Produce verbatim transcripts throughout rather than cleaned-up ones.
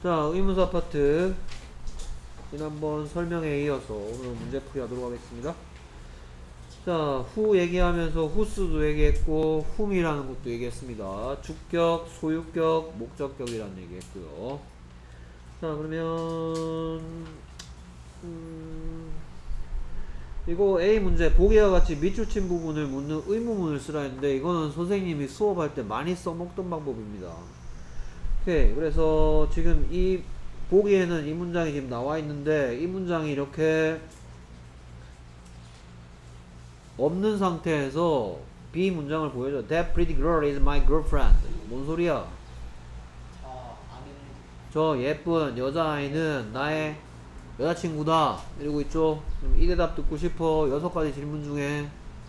자, 의문사 파트 지난번 설명에 이어서 오늘 문제풀이 하도록 하겠습니다. 자, 후 얘기하면서 후스도 얘기했고 whom이라는 것도 얘기했습니다. 주격, 소유격, 목적격이라는 얘기했고요. 자, 그러면 음, 이거 A 문제 보기와 같이 밑줄친 부분을 묻는 의문문을 쓰라 했는데 이거는 선생님이 수업할 때 많이 써먹던 방법입니다. 오케이. 그래서 지금 이 보기에는 이 문장이 지금 나와 있는데 이 문장이 이렇게 없는 상태에서 B 문장을 보여줘. That pretty girl is my girlfriend. 뭔 소리야? 저 예쁜 여자아이는 나의 여자친구다. 이러고 있죠. 그럼 이 대답 듣고 싶어. 여섯 가지 질문 중에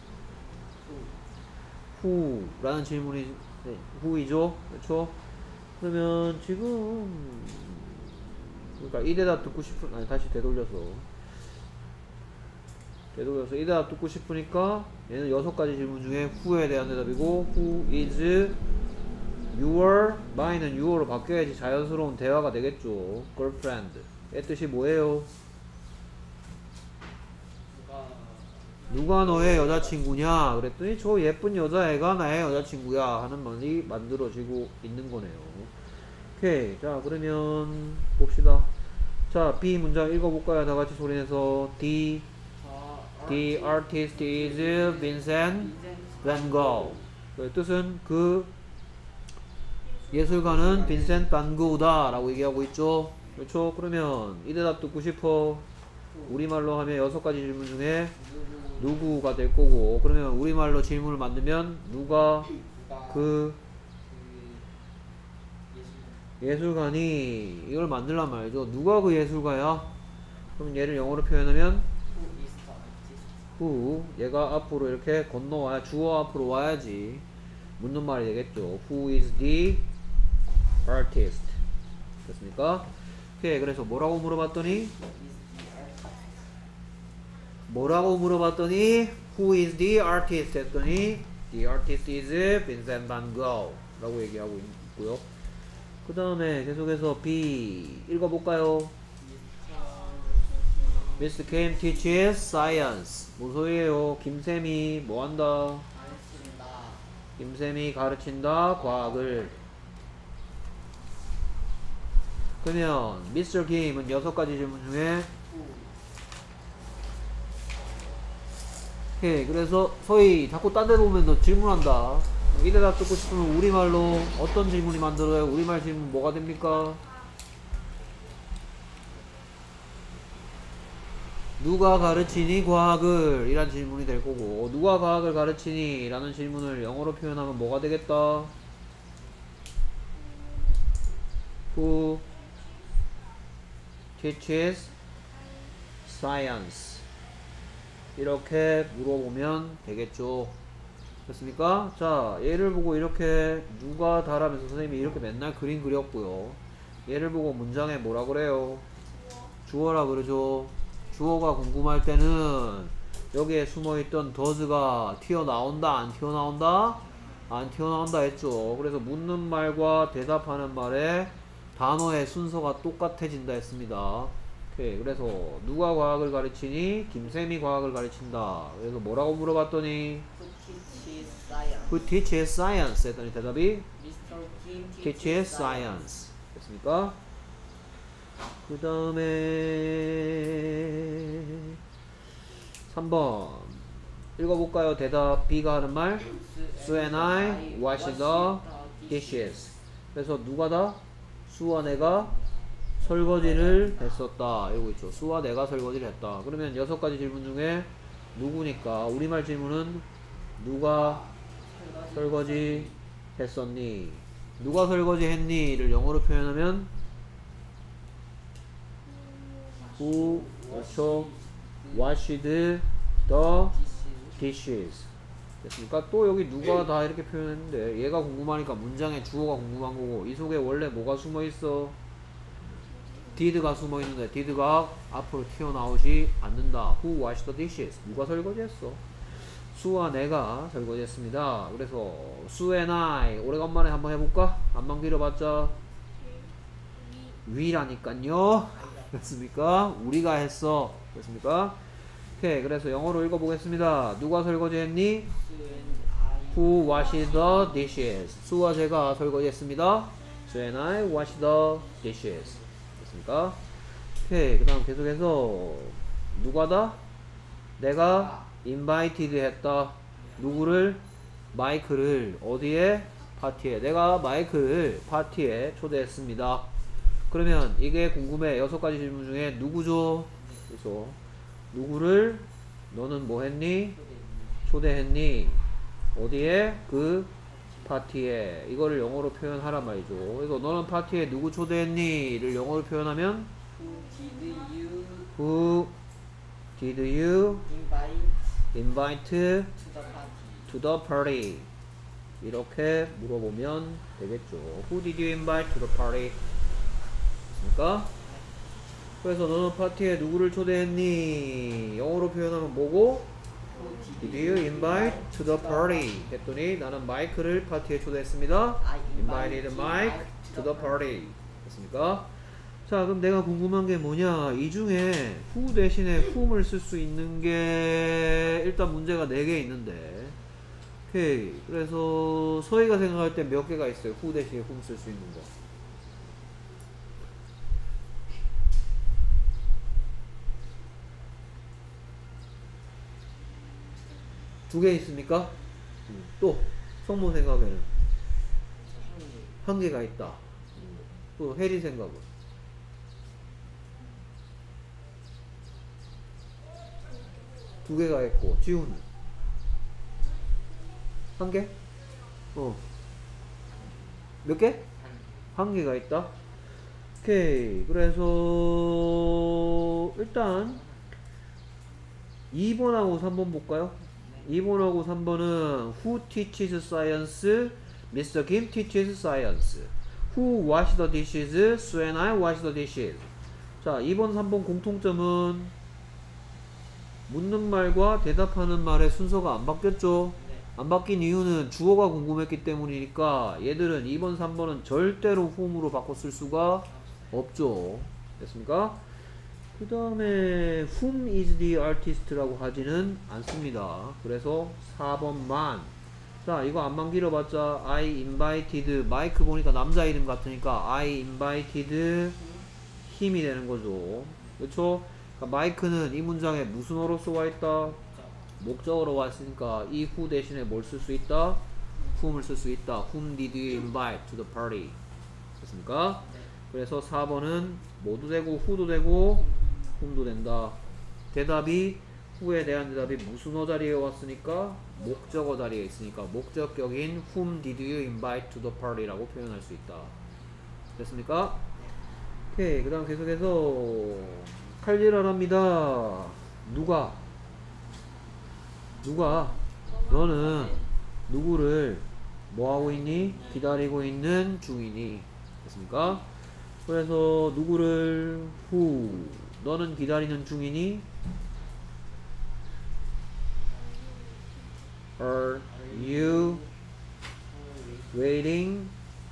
who 라는 질문이 네, who이죠. 그렇죠? 그러면 지금 그러니까 이 대답 듣고 싶은 아니 다시 되돌려서 되돌려서 이 대답 듣고 싶으니까 얘는 여섯 가지 질문 중에 who에 대한 대답이고 who is your my는 your로 바뀌어야지 자연스러운 대화가 되겠죠. girlfriend 의 뜻이 뭐예요? 누가 너의 여자친구냐 그랬더니 저 예쁜 여자애가 나의 여자친구야 하는 말이 만들어지고 있는 거네요. 오케이. 자, 그러면 봅시다. 자, B 문장 읽어볼까요? 다 같이 소리내서. The, the artist is Vincent van Gogh. 그 뜻은 그 예술가는 빈센트 반 고흐다 라고 얘기하고 있죠. 그렇죠? 그러면 이 대답 듣고 싶어. 우리말로 하면 여섯 가지 질문 중에 누구가 될 거고, 그러면 우리말로 질문을 만들면 누가 그 예술가니 이걸 만들란 말이죠. 누가 그 예술가야? 그럼 얘를 영어로 표현하면 who, 얘가 앞으로 이렇게 건너와야 주어 앞으로 와야지 묻는 말이 되겠죠. Who is the artist? 됐습니까? 오케이. 그래서 뭐라고 물어봤더니 뭐라고 물어봤더니 Who is the artist? 했더니 The artist is Vincent van Gogh 라고 얘기하고 있고요. 그 다음에 계속해서 B 읽어볼까요? 미스터 Kim teaches science. 뭔 소리예요? 김쌤이 뭐한다? 김쌤이 가르친다 과학을. 그러면 미스터 Kim은 여섯 가지 질문 중에 오케이. 그래서 소위 자꾸 딴 데 보면 너 질문한다. 이 대답 듣고 싶으면 우리말로 어떤 질문이 만들어요? 우리말 질문 뭐가 됩니까? 누가 가르치니 과학을? 이란 질문이 될 거고, 누가 과학을 가르치니? 라는 질문을 영어로 표현하면 뭐가 되겠다? Who teaches science? 이렇게 물어보면 되겠죠. 됐습니까? 자, 얘를 보고 이렇게 누가 다라면서 선생님이 이렇게 맨날 그림 그렸고요. 얘를 보고 문장에 뭐라 그래요? 주어라 그러죠. 주어가 궁금할 때는 여기에 숨어있던 does가 튀어나온다 안 튀어나온다? 안 튀어나온다 했죠. 그래서 묻는 말과 대답하는 말의 단어의 순서가 똑같아진다 했습니다. 오케이. 그래서 누가 과학을 가르치니? 김쌤이 과학을 가르친다. 그래서 뭐라고 물어봤더니 Who teaches science? 했더니 대답이 미스터 Kim teaches science. 됐습니까? 그 다음에 삼 번 읽어볼까요? 대답 B가 하는 말 Sue and I wash the dishes. 그래서 누가 다? 수와 내가 설거지를 했었다. 이러고 있죠. 수와 내가 설거지를 했다. 그러면 여섯 가지 질문 중에 누구니까 우리말 질문은 누가 설거지 했었니? 누가 설거지 했니?를 영어로 표현하면 Who 그렇죠. washed the dishes. 됐습니까? 또 여기 누가 다 이렇게 표현했는데 얘가 궁금하니까 문장에 주어가 궁금한 거고, 이 속에 원래 뭐가 숨어있어? did가 숨어있는데 did가 앞으로 튀어나오지 않는다. Who washed the dishes? 누가 설거지했어? 수와 내가 설거지했습니다. 그래서 Sue and I 오래간만에 한번 해볼까? 안만 길어봤자 we라니깐요. 됐습니까? 우리가 했어. 됐습니까? 오케이. 그래서 영어로 읽어보겠습니다. 누가 설거지 했니? Who washed the dishes? 수와 제가 설거지 했습니다. So and I washed the dishes. 됐습니까? 오케이. 그 다음 계속해서 누가다? 내가 invited 했다. 누구를? 마이크를 어디에? 파티에. 내가 마이크를 파티에 초대했습니다. 그러면 이게 궁금해. 여섯 가지 질문 중에 누구죠? 그래서 누구를 너는 뭐 했니? 초대했니? 어디에? 그 파티에. 이거를 영어로 표현하란 말이죠. 그래서 너는 파티에 누구 초대했니? 를 영어로 표현하면 Who did Who did you you invite invite to the party? to the party? 이렇게 물어보면 되겠죠. Who did you invite to the party? 됐습니까? 그래서 너는 파티에 누구를 초대했니? 영어로 표현하면 뭐고? Who Did you invite to the party? 했더니 나는 마이크를 파티에 초대했습니다. I Invited Mike to the party. 됐습니까? 자, 그럼 내가 궁금한 게 뭐냐? 이 중에 who 대신에 whom을 쓸 수 있는 게 일단 문제가 네 개 있는데, 오케이. 그래서 서희가 생각할 때 몇 개가 있어요? who 대신에 whom 쓸 수 있는 거. 두 개 있습니까? 음. 또 성모 생각에는 한 개가 있다. 음. 또 해리 생각은 두 개가 있고, 지훈은 한 개? 어. 몇 개? 한 개가 있다. 오케이. 그래서 일단 이 번하고 삼 번 볼까요? 이 번하고 삼 번은 Who teaches science? 미스터 Kim teaches science. Who wash the dishes? Sue and I wash the dishes. 자, 이 번, 삼 번 공통점은 묻는 말과 대답하는 말의 순서가 안 바뀌었죠? 네. 안 바뀐 이유는 주어가 궁금했기 때문이니까 얘들은 이 번, 삼 번은 절대로 whom으로 바꿔 쓸 수가 없죠. 됐습니까? 그 다음에 whom is the artist라고 하지는 않습니다. 그래서 사 번만. 자, 이거 안만 길어봤자 I invited, 마이크 보니까 남자 이름 같으니까 I invited him이 되는 거죠. 그렇죠? 그러니까 마이크는 이 문장에 무슨 어로서 와 있다? 목적어로 왔으니까 이 who 대신에 뭘 쓸 수 있다? whom을 쓸 수 있다. Whom did you invite to the party? 됐습니까? 그래서 사 번은 뭐도 되고 who도 되고 whom도 된다. 대답이 who에 대한 대답이 무슨 어 자리에 왔으니까 목적어 자리에 있으니까 목적격인 whom did you invite to the party 라고 표현할 수 있다. 됐습니까? 오케이. 그 다음 계속해서 칼질하랍니다. 누가? 누가? 너는 누구를 뭐하고 있니? 기다리고 있는 중이니? 됐습니까? 그래서 누구를 who 너는 기다리는 중이니? Are you waiting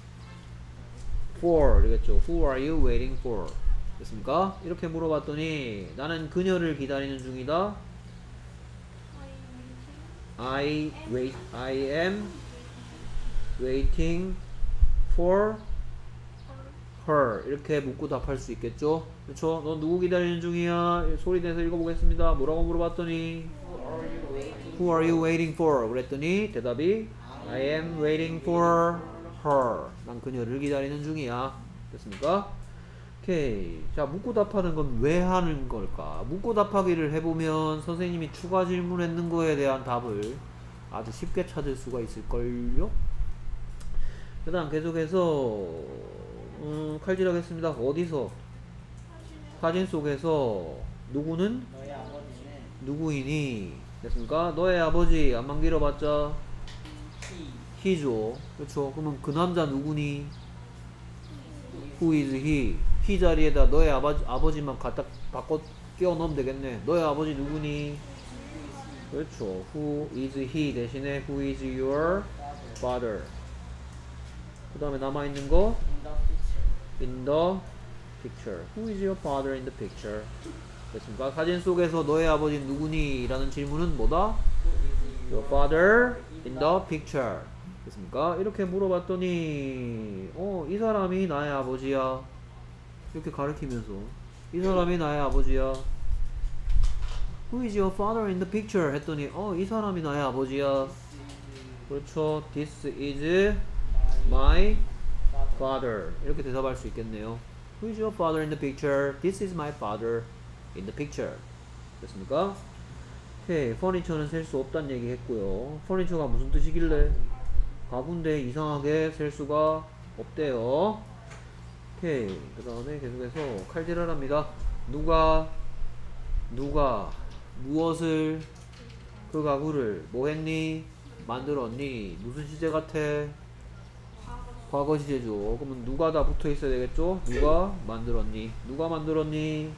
for? 이겠죠. Who are you waiting for? 됐습니까? 이렇게 물어봤더니 나는 그녀를 기다리는 중이다. I wait. I am waiting for her. 이렇게 묻고 답할 수 있겠죠? 그렇죠? 너 누구 기다리는 중이야? 소리 내서 읽어보겠습니다. 뭐라고 물어봤더니 Who are you waiting for? 그랬더니 대답이 I am waiting for her. 난 그녀를 기다리는 중이야. 됐습니까? 오케이. 자, 묻고 답하는 건 왜 하는 걸까? 묻고 답하기를 해보면 선생님이 추가 질문했는 거에 대한 답을 아주 쉽게 찾을 수가 있을걸요? 그 다음 계속해서 음, 칼질하겠습니다. 어디서? 사진 속에서 누구는? 너의 아버지는 누구이니? 됐습니까? 너의 아버지 안만 길어봤자 he he죠. 그렇죠? 그러면 그 남자 누구니? Who is he? he 자리에다 너의 아버지, 아버지만 갖다 바꿔 끼워 넣으면 되겠네. 너의 아버지 누구니? 그렇죠. Who is he 대신에 Who is your father? 그 다음에 남아있는 거 in the future in the picture. Who is your father in the picture? 됐습니까? 사진 속에서 너의 아버지는 누구니? 라는 질문은 뭐다? Your father in the picture. 됐습니까? 이렇게 물어봤더니 어, 이 사람이 나의 아버지야. 이렇게 가르치면서 이 사람이 나의 아버지야. Who is your father in the picture? 했더니 어, 이 사람이 나의 아버지야. 그렇죠. This is my father. 이렇게 대답할 수 있겠네요. Who is your father in the picture? This is my father in the picture. 됐습니까? 오케이. furniture는 셀 수 없다는 얘기 했고요. furniture가 무슨 뜻이길래? 가구인데 이상하게 셀 수가 없대요. 오케이. 그 다음에 계속해서 칼질하랍니다. 누가 누가 무엇을 그 가구를 뭐 했니? 만들었니? 무슨 시제 같아? 과거 시제죠. 그러면 누가 다 붙어 있어야 되겠죠? 누가 만들었니? 누가 만들었니?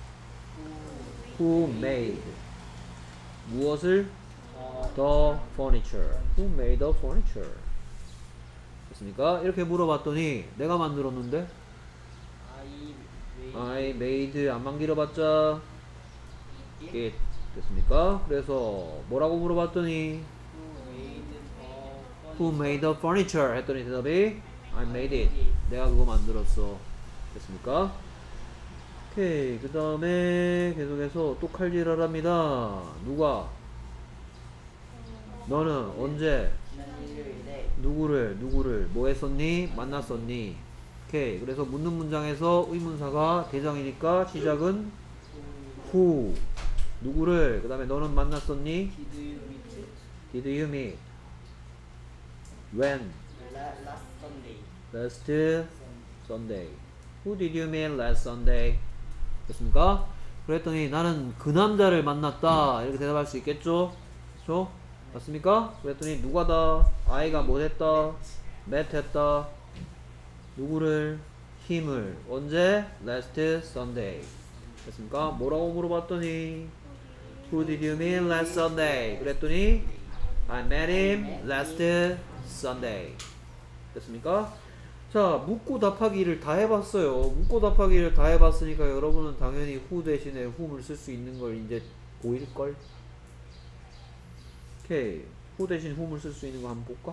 Who made 무엇을? The furniture. Who made the furniture? 됐습니까? 이렇게 물어봤더니 내가 만들었는데 I made 안만 길어봤자 it. 됐습니까? 그래서 뭐라고 물어봤더니 Who made the furniture? 했더니 대답이 I made it. 내가 그거 만들었어. 됐습니까? 오케이. 그 다음에 계속해서 또 칼질하랍니다. 누가? 너는 언제? 누구를? 누구를? 뭐 했었니? 만났었니? 오케이. 그래서 묻는 문장에서 의문사가 대장이니까 시작은 who. 누구를? 그 다음에 너는 만났었니? Did you meet? When? Last Sunday. Last Sunday. Who did you meet last Sunday? 됐습니까? 그랬더니 나는 그 남자를 만났다. 이렇게 대답할 수 있겠죠? 그렇죠? 맞습니까? 그랬더니 누가다? I가 뭐 했다? met 했다. 누구를? 힘을. 언제? Last Sunday. 됐습니까? 뭐라고 물어봤더니 Who did you meet last Sunday? 그랬더니 I met him last Sunday. 됐습니까? 자, 묻고 답하기를 다 해봤어요. 묻고 답하기를 다 해봤으니까 여러분은 당연히 who 대신에 whom을 쓸 수 있는 걸 이제 보일걸? 오케이. who 대신 whom을 쓸 수 있는 거 한번 볼까?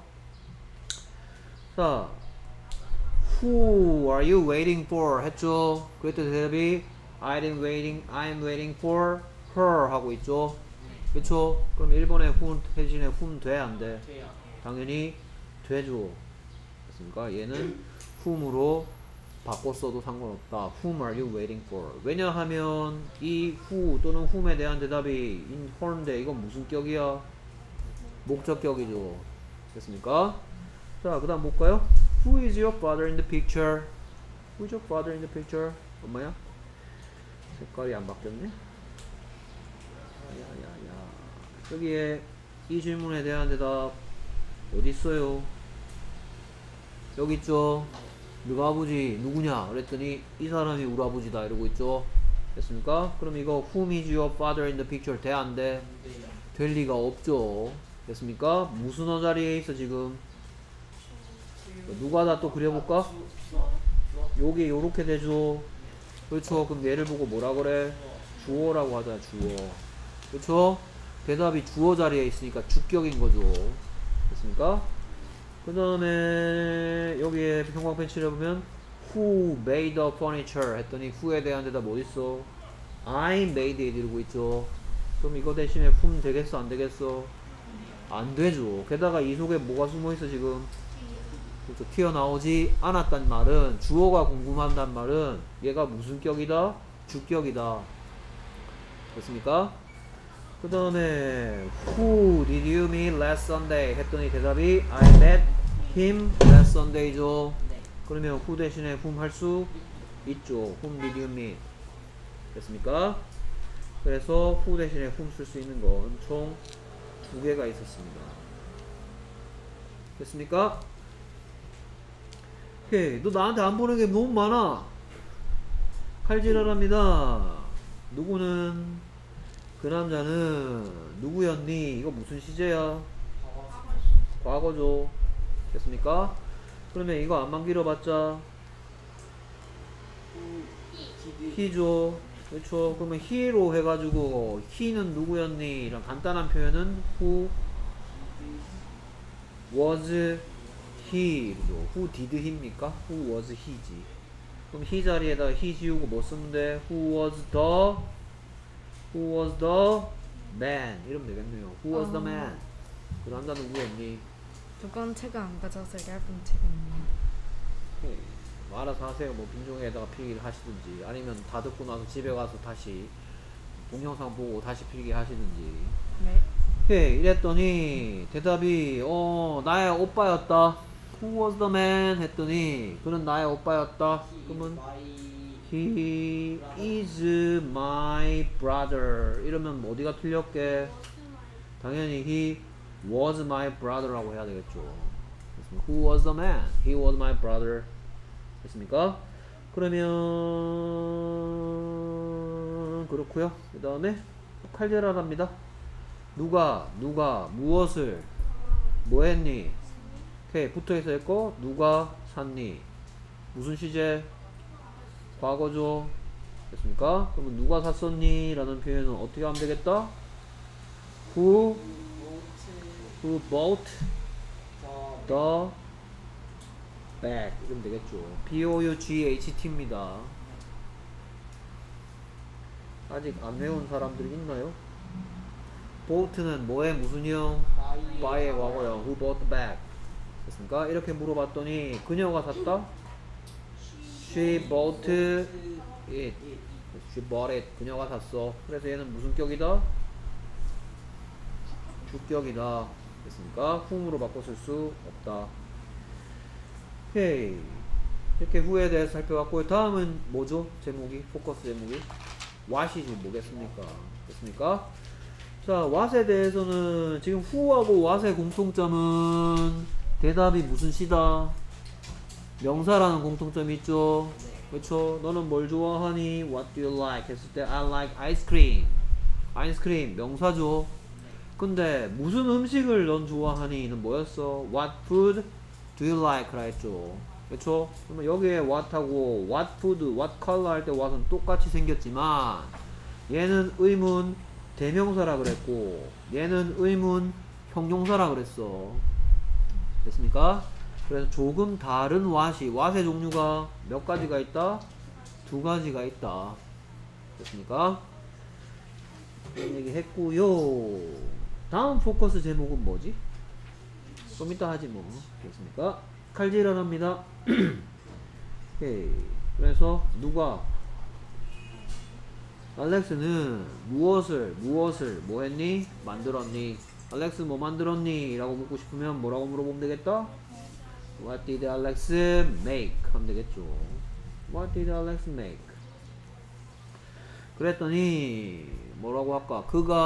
자, who are you waiting for? 했죠? 그랬더니 대답이 I'm waiting, I'm waiting for her 하고 있죠? 그쵸? 그럼 일본의 who 대신에 whom 돼? 안 돼? 돼요. 당연히 되죠. 됐습니까? 얘는 whom으로 바꿨어도 상관없다. Whom are you waiting for? 왜냐하면 이 who 또는 whom에 대한 대답이 in her인데 이건 무슨 격이야? 목적격이죠. 됐습니까? 자, 그 다음 볼까요? Who is your father in the picture? Who is your father in the picture? 엄마야? 색깔이 안 바뀌었네? 야야야. 여기에 이 질문에 대한 대답 어디 있어요? 여기 있죠? 너가 아버지 누구냐? 그랬더니 이 사람이 우리 아버지다 이러고 있죠? 됐습니까? 그럼 이거 Whom is your father in the picture 돼? 안 돼? 될 리가 없죠. 됐습니까? 무슨 어 자리에 있어 지금? 누가 다 또 그려볼까? 여기 요렇게 되죠? 그렇죠? 그럼 얘를 보고 뭐라 그래? 주어라고 하잖아. 주어. 그렇죠? 대답이 주어 자리에 있으니까 주격인 거죠. 됐습니까? 그 다음에 여기에 형광펜 칠해보면 Who made the furniture? 했더니 who에 대한 대답 어딨어? I made it 이러고 있죠. 그럼 이거 대신에 whom 되겠어? 안 되겠어? 안 되죠. 게다가 이 속에 뭐가 숨어있어 지금? 그렇죠. 튀어나오지 않았단 말은 주어가 궁금한단 말은 얘가 무슨 격이다? 주격이다. 됐습니까? 그 다음에 Who did you meet last Sunday? 했더니 대답이 I met him last Sunday죠. 네. 그러면 who 대신에 whom 할 수 있죠. Whom did you meet? 됐습니까? 그래서 who 대신에 whom 쓸 수 있는 건 총 두 개가 있었습니다. 됐습니까? 오케이. 너 나한테 안 보는 게 너무 많아. 칼질하랍니다. 누구는 그 남자는 누구였니? 이거 무슨 시제야? 과거죠. 됐습니까? 그러면 이거 안만 길어봤자 he죠. 그렇죠. 그러면 he로 해가지고 he는 누구였니? 이런 간단한 표현은 who was he죠. who did he입니까? who was he지. 그럼 he 자리에다 he 지우고 뭐 쓰면 돼? who was the who was the man 이러면 되겠네요. who was the 어. man. 그 남자 누구였니? 두꺼운 책을 안 가져서 얇은 책을 오케이. 뭐 알아서 하세요. 뭐 빈종에다가 필기를 하시든지 아니면 다 듣고 나서 집에 가서 다시 동영상 보고 다시 필기 하시든지. 네. 오케이. 이랬더니 대답이 어 나의 오빠였다. Who was the man? 했더니 그는 나의 오빠였다. 그러면 He is my brother. 이러면 어디가 틀렸게? 당연히 he was my brother라고 해야 되겠죠. 됐습니까? Who was the man? He was my brother. 됐습니까? 그러면 그렇고요. 그 다음에 칼제라랍니다. 누가 누가 무엇을 뭐했니? 오케이 붙어있어 있고 누가 샀니? 무슨 시제? 과거죠. 됐습니까? 그러면 누가 샀었니? 라는 표현은 어떻게 하면 되겠다? Who Who bought the bag 이러면 되겠죠. B O U G H T입니다. 아직 안 외운 사람들이 있나요? bought는 뭐의 무슨 형? buy의 과거형. Who bought the bag? 됐습니까? 이렇게 물어봤더니 그녀가 샀다? She bought it. She bought it. 그녀가 샀어. 그래서 얘는 무슨 격이다? 주격이다. 됐습니까? whom으로 바꿔 쓸 수 없다. 오케이. 이렇게 who에 대해서 살펴봤고요. 다음은 뭐죠? 제목이? 포커스 제목이? what이지 뭐겠습니까? 됐습니까? 자, what에 대해서는 지금 who하고 what의 공통점은 대답이 무슨 시다? 명사라는 공통점이 있죠? 그렇죠? 너는 뭘 좋아하니? What do you like? 했을 때 I like ice cream. 아이스크림 명사죠? 근데 무슨 음식을 넌 좋아하니?는 뭐였어? What food do you like? 라 했죠. 그렇죠? 그러면 여기에 what하고 what food, what color 할 때 what은 똑같이 생겼지만 얘는 의문 대명사라 그랬고 얘는 의문 형용사라 그랬어. 됐습니까? 그래서 조금 다른 what이 what의 종류가 몇 가지가 있다? 두 가지가 있다. 됐습니까? 그런 얘기 했고요. 다음 포커스 제목은 뭐지? 좀 이따 하지 뭐. 됐습니까? 칼질하랍니다. 오케이. 그래서 누가 알렉스는 무엇을 무엇을 뭐 했니? 만들었니? 알렉스 뭐 만들었니? 라고 묻고 싶으면 뭐라고 물어보면 되겠다? What did Alex make? 하면 되겠죠. What did Alex make? 그랬더니 뭐라고 할까?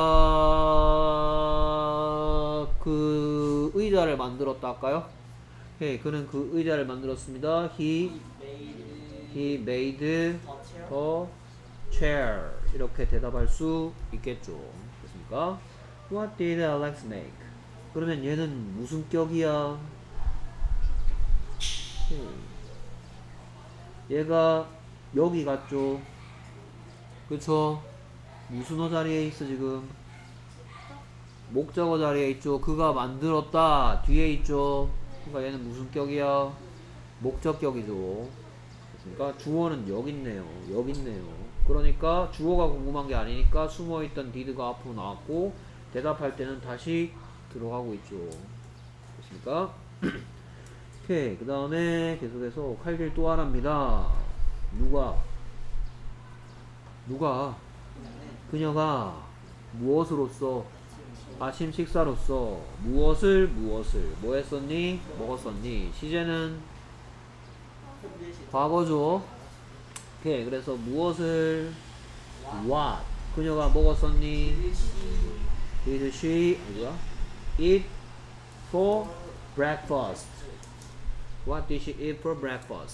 그가 그 의자를 만들었다 할까요? 오케이. 그는 그 의자를 만들었습니다. He He made a chair. 이렇게 대답할 수 있겠죠. 됐습니까? What did Alex make? 그러면 얘는 무슨 격이야? 얘가 여기 갔죠. 그쵸? 무슨 어 자리에 있어 지금? 목적어 자리에 있죠. 그가 만들었다 뒤에 있죠. 그러니까 얘는 무슨 격이야? 목적격이죠. 그러니까 주어는 여기 있네요. 여기 있네요. 그러니까 주어가 궁금한 게 아니니까 숨어있던 did가 앞으로 나왔고 대답할 때는 다시 들어가고 있죠. 됐습니까? 오케이. 그 다음에 계속해서 칼질 또 하랍니다. 누가 누가 그녀가 무엇으로써 아침 식사로서 무엇을 무엇을 뭐 했었니? 먹었었니? 시제는 과거죠. 오케이. 그래서 무엇을 what 그녀가 먹었었니? Did she 뭐야? eat for breakfast? What did she eat for breakfast?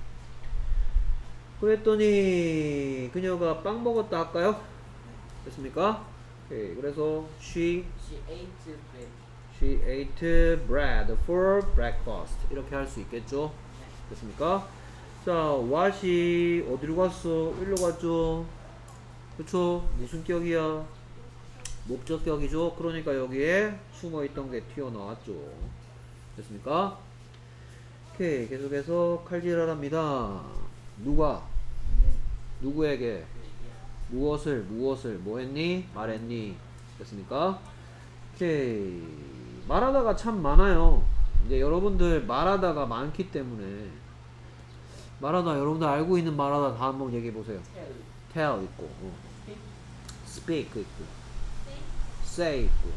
그랬더니 그녀가 빵 먹었다 할까요? 됐습니까? 오케이. 그래서 she She ate bread. she ate bread for breakfast 이렇게 할 수 있겠죠? 됐습니까? 자, what이 어디로 갔어? 일로 갔죠? 그쵸? 무슨 격이야? 목적격이죠? 그러니까 여기에 숨어있던 게 튀어나왔죠. 됐습니까? 오케이, 계속해서 칼질하랍니다. 누가? 누구에게? 무엇을? 무엇을? 뭐 했니? 말했니? 됐습니까? 오케이. 말하다가 참 많아요. 이제 여러분들 말하다가 많기 때문에 말하다 여러분들 알고 있는 말하다 다 한번 얘기해 보세요. 텔. tell 있고, 어. speak 있고, say 있고,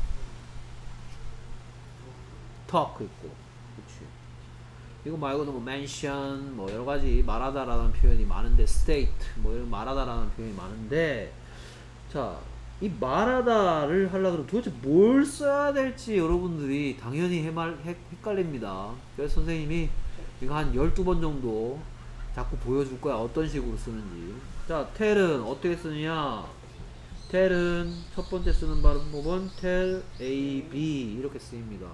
talk 있고, 그치. 이거 말고도 뭐 mention, 뭐 여러 가지 말하다라는 표현이 많은데, state, 뭐 이런 말하다라는 표현이 많은데, 자, 이 말하다를 하려고 그러면 도대체 뭘 써야 될지 여러분들이 당연히 해말, 헷, 헷갈립니다. 그래서 선생님이 이거 한 열두 번 정도 자꾸 보여줄 거야. 어떤 식으로 쓰는지. 자, tell은 어떻게 쓰느냐? tell은 첫 번째 쓰는 방법은 tell A, B 이렇게 쓰입니다.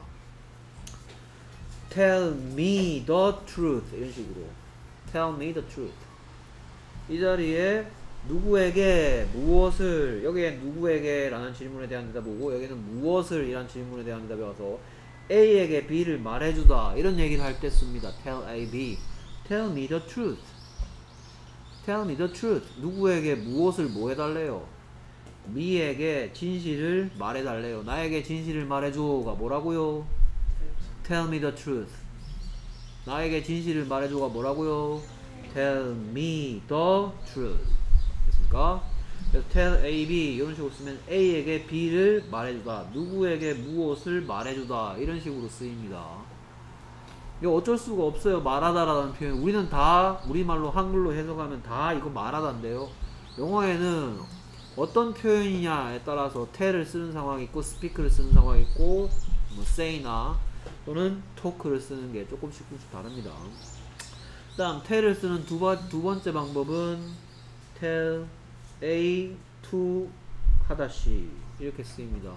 tell me the truth 이런 식으로 tell me the truth. 이 자리에 누구에게 무엇을, 여기에 누구에게 라는 질문에 대한 대답이고 여기는 무엇을 이란 질문에 대한 대답이 와서 A에게 B를 말해주다 이런 얘기를 할 때 씁니다. tell A, B. tell me the truth. tell me the truth. 누구에게 무엇을 뭐 해달래요? me에게 진실을 말해달래요. 나에게 진실을 말해줘가 뭐라고요? tell me the truth. 나에게 진실을 말해줘가 뭐라고요? tell me the truth. 됐습니까? 그래서 tell A, B 이런 식으로 쓰면 A에게 B를 말해주다, 누구에게 무엇을 말해주다 이런 식으로 쓰입니다. 이거 어쩔 수가 없어요. 말하다라는 표현 우리는 다 우리말로 한글로 해석하면 다 이거 말하다인데요. 영어에는 어떤 표현이냐에 따라서 tell을 쓰는 상황이 있고 speak를 쓰는 상황이 있고 뭐 say나 또는 talk를 쓰는 게 조금씩 조금씩 다릅니다. 그 다음 tell을 쓰는 두, 바, 두 번째 방법은 tell A to 하다시 이렇게 쓰입니다.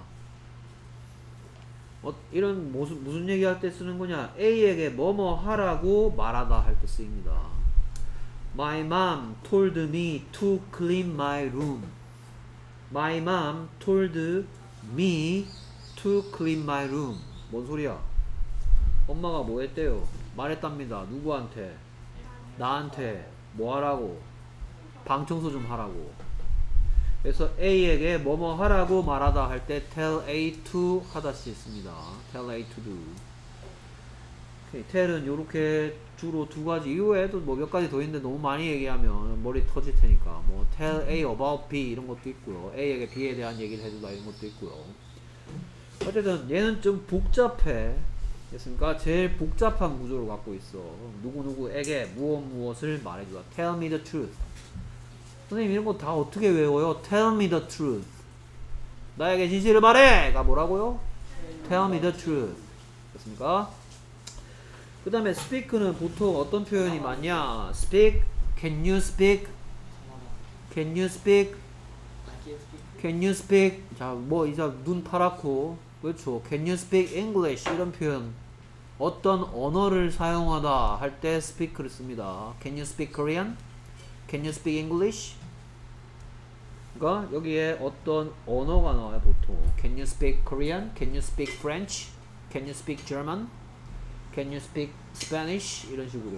어, 이런 무슨, 무슨 얘기할 때 쓰는 거냐? A에게 뭐뭐 하라고 말하다 할 때 쓰입니다. My mom told me to clean my room. My mom told me to clean my room. 뭔 소리야? 엄마가 뭐 했대요? 말했답니다. 누구한테? 나한테 뭐 하라고? 방 청소 좀 하라고. 그래서 A에게 뭐뭐 하라고 말하다 할 때 tell A to 하다시 있습니다. tell A to do. 오케이, tell은 요렇게 주로 두 가지, 이외에도 뭐 몇 가지 더 있는데 너무 많이 얘기하면 머리 터질 테니까 뭐 tell A about B 이런 것도 있고요. A에게 B에 대한 얘기를 해주다 이런 것도 있고요. 어쨌든 얘는 좀 복잡해. 됐습니까? 제일 복잡한 구조를 갖고 있어. 누구누구에게 무엇 무엇을 말해주다. tell me the truth. 선생님 이런 거 다 어떻게 외워요? tell me the truth. 나에게 진실을 말해! 가 뭐라고요? tell me the truth. 됐습니까? 그 다음에 speak는 보통 어떤 표현이 많냐? speak, can you speak? can you speak? can you speak? 자, 뭐 이제 눈 파랗고 그렇죠. can you speak English? 이런 표현 어떤 언어를 사용하다 할 때 speak를 씁니다. can you speak Korean? Can you speak English? 그러니까 여기에 어떤 언어가 나와요 보통. Can you speak Korean? Can you speak French? Can you speak German? Can you speak Spanish? 이런 식으로.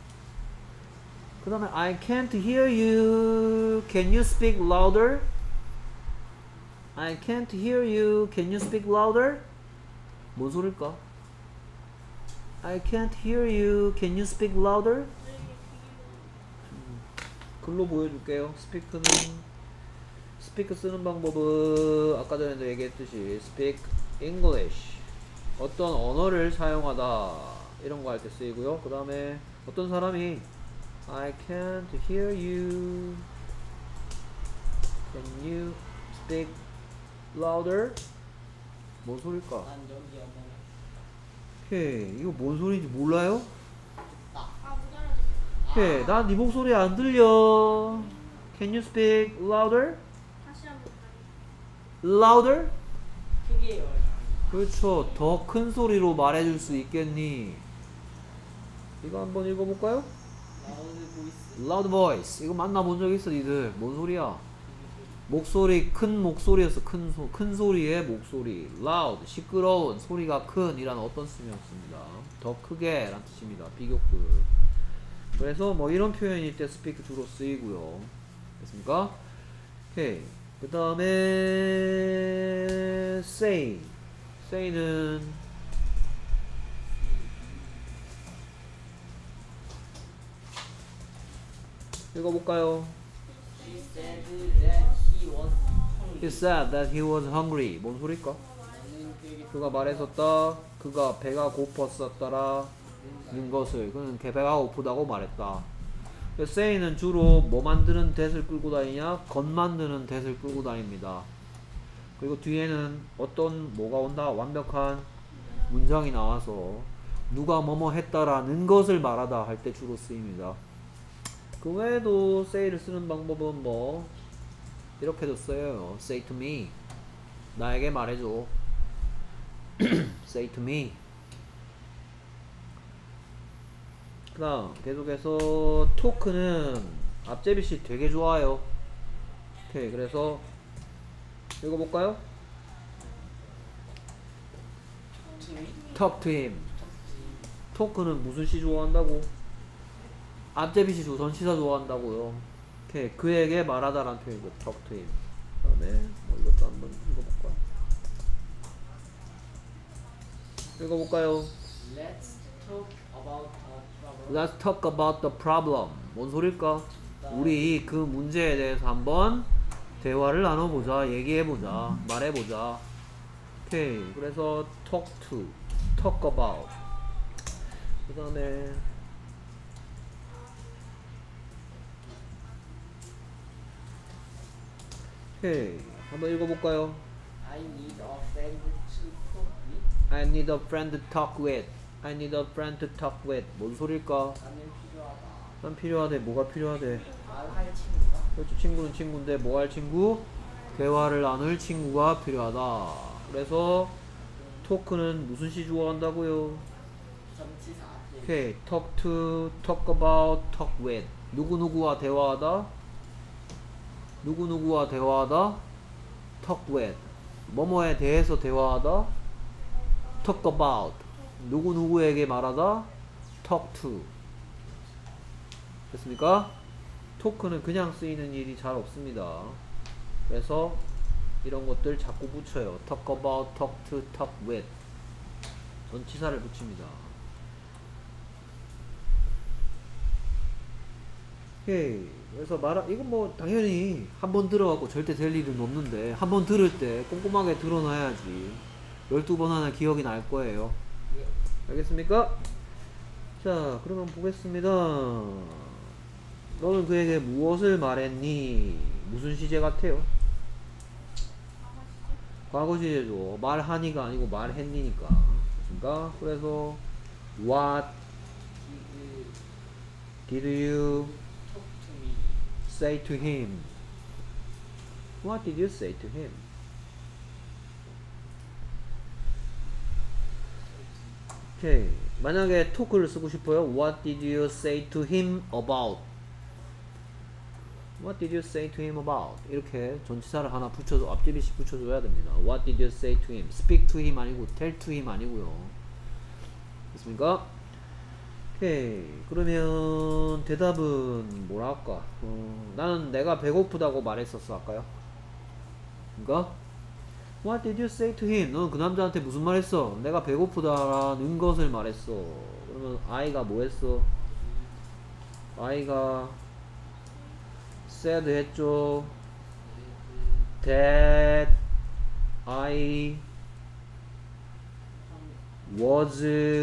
그 다음에 I can't hear you. Can you speak louder? I can't hear you. Can you speak louder? 뭔 소릴까? I can't hear you. Can you speak louder? 글로 보여줄게요. 스피크는 스피크 쓰는 방법은 아까 전에도 얘기했듯이 speak English 어떤 언어를 사용하다 이런 거 할 때 쓰이고요. 그 다음에 어떤 사람이 I can't hear you. Can you speak louder? 뭔 소릴까? 난 여기 없는. 오케이, 이거 뭔 소리인지 몰라요? 아, 오케이, 난 네 목소리 안 들려. Can you speak louder? 다시 한번 louder? 크게 요. 그렇죠. 더 큰 소리로 말해줄 수 있겠니? 이거 한번 읽어볼까요? 라우드 보이스. loud voice. 이거 만나본 적 있어 니들? 뭔 소리야? 목소리, 큰 목소리였어. 큰, 소, 큰 소리의 목소리. loud, 시끄러운, 소리가 큰 이란 어떤 수명습니다. 더 크게 라는 뜻입니다. 비교급. 그래서 뭐 이런 표현일 때 speak 주로 쓰이고요. 됐습니까? 오케이. 그 다음에 say. say는 읽어볼까요? She said that he was hungry. He said that he was hungry. 뭔 소리일까? 나는 그에게 그가 말했었다. 그가 배가 고팠었더라. 는 것을. 그는 걔 배가 고프다고 말했다. say는 주로 뭐 만드는 that을 끌고 다니냐? 것 만드는 that을 끌고 다닙니다. 그리고 뒤에는 어떤 뭐가 온다? 완벽한 문장이 나와서 누가 뭐뭐 했다라는 것을 말하다 할 때 주로 쓰입니다. 그 외에도 say를 쓰는 방법은 뭐 이렇게도 써요. say to me. 나에게 말해줘. say to me. 그 다음 계속해서 토크는 앞제비씨 되게 좋아요. 오케이. 그래서 읽어볼까요? to me. talk to him. 토크는 무슨 시 좋아한다고? 앞제비시 조선시사 좋아한다고요. 오케이. 그에게 말하다라는 표현이고 talk to him. 그 다음에 뭐 이것도 한번 읽어볼까요? 읽어볼까요? Let's talk about the problem. Let's talk about the problem. 뭔 소릴까? 우리 그 문제에 대해서 한번 대화를 나눠보자. 얘기해보자. 말해보자. 오케이. 그래서 talk to, talk about. 그 다음에 오케이. 한번 읽어볼까요? I need a friend to talk with. I need a friend to talk with. I need a friend to talk with. 뭔 소릴까? 나는 필요하다. 난 필요하대. 뭐가 필요하대? 말할 친구가. 그렇죠. 친구는 친구인데 뭐 할 친구? 대화를 나눌 친구가 필요하다. 그래서 토크는 무슨 시 좋아한다고요? 전치사. 오케이. talk to, talk about, talk with. 누구누구와 대화하다? 누구누구와 대화하다? talk with. 뭐뭐에 대해서 대화하다? talk about. 누구누구에게 말하다? talk to. 됐습니까? 토크는 그냥 쓰이는 일이 잘 없습니다. 그래서 이런 것들 자꾸 붙여요. talk about, talk to, talk with. 전치사를 붙입니다. 오케이. 그래서 말하, 이건 뭐 당연히 한 번 들어갖고 절대 될 일은 없는데 한 번 들을 때 꼼꼼하게 들어놔야지 열두 번 하나 기억이 날 거예요. 알겠습니까? 자, 그러면 보겠습니다. 너는 그에게 무엇을 말했니? 무슨 시제 같아요? 과거 시제죠. 말하니가 아니고 말했니니까. 그렇습니까? 그래서 What did you talk to me. say to him? What did you say to him? 오케이. 만약에 토크를 쓰고 싶어요. What did you say to him about? What did you say to him about? 이렇게 전치사를 하나 붙여줘, 앞제비시 붙여줘야 됩니다. What did you say to him? Speak to him 아니고 tell to him 아니고요. 됐습니까? 오케이. 그러면 대답은 뭐라 할까? 어, 나는 내가 배고프다고 말했었어 아까요. 그니까 What did you say to him? 너는 그 남자한테 무슨 말 했어? 내가 배고프다라는 것을 말했어. 그러면 I가 뭐 했어? I가 said 했죠. That I was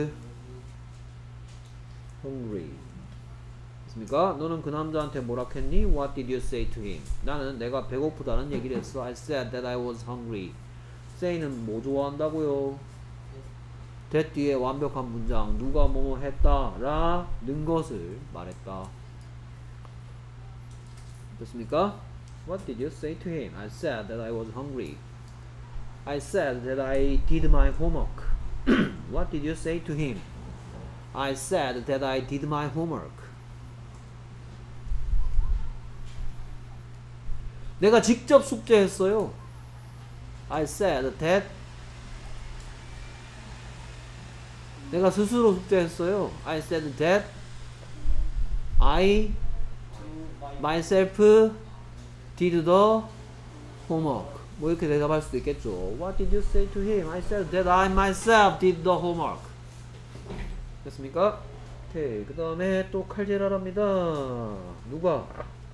hungry. 됐습니까? 너는 그 남자한테 뭐라 했니? What did you say to him? 나는 내가 배고프다는 얘기를 했어. I said that I was hungry. say는 뭐 좋아한다고요? that 뒤에 완벽한 문장. 누가 뭐뭐 했다 라는 것을 말했다. 됐습니까? What did you say to him? I said that I was hungry. I said that I did my homework. What did you say to him? I said that I did my homework. 내가 직접 숙제했어요. I said that. 내가 스스로 숙제했어요. I said that I myself did the homework. 뭐 이렇게 대답할 수도 있겠죠. What did you say to him? I said that I myself did the homework. 됐습니까? 오케이. 그 다음에 또 칼질하랍니다. 누가?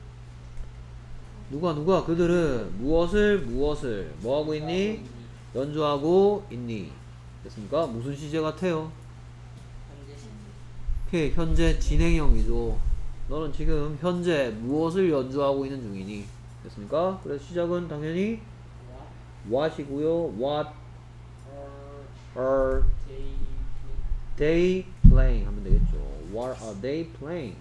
누가 누가? 그들은 무엇을 무엇을 뭐하고 있니? 연주하고 있니? 됐습니까? 무슨 시제 같아요? 현재 시제. 오케이. 현재 진행형이죠. 너는 지금 현재 무엇을 연주하고 있는 중이니? 됐습니까? 그래서 시작은 당연히 What what이고요. What are are they they playing 하면 되겠죠. What are they playing?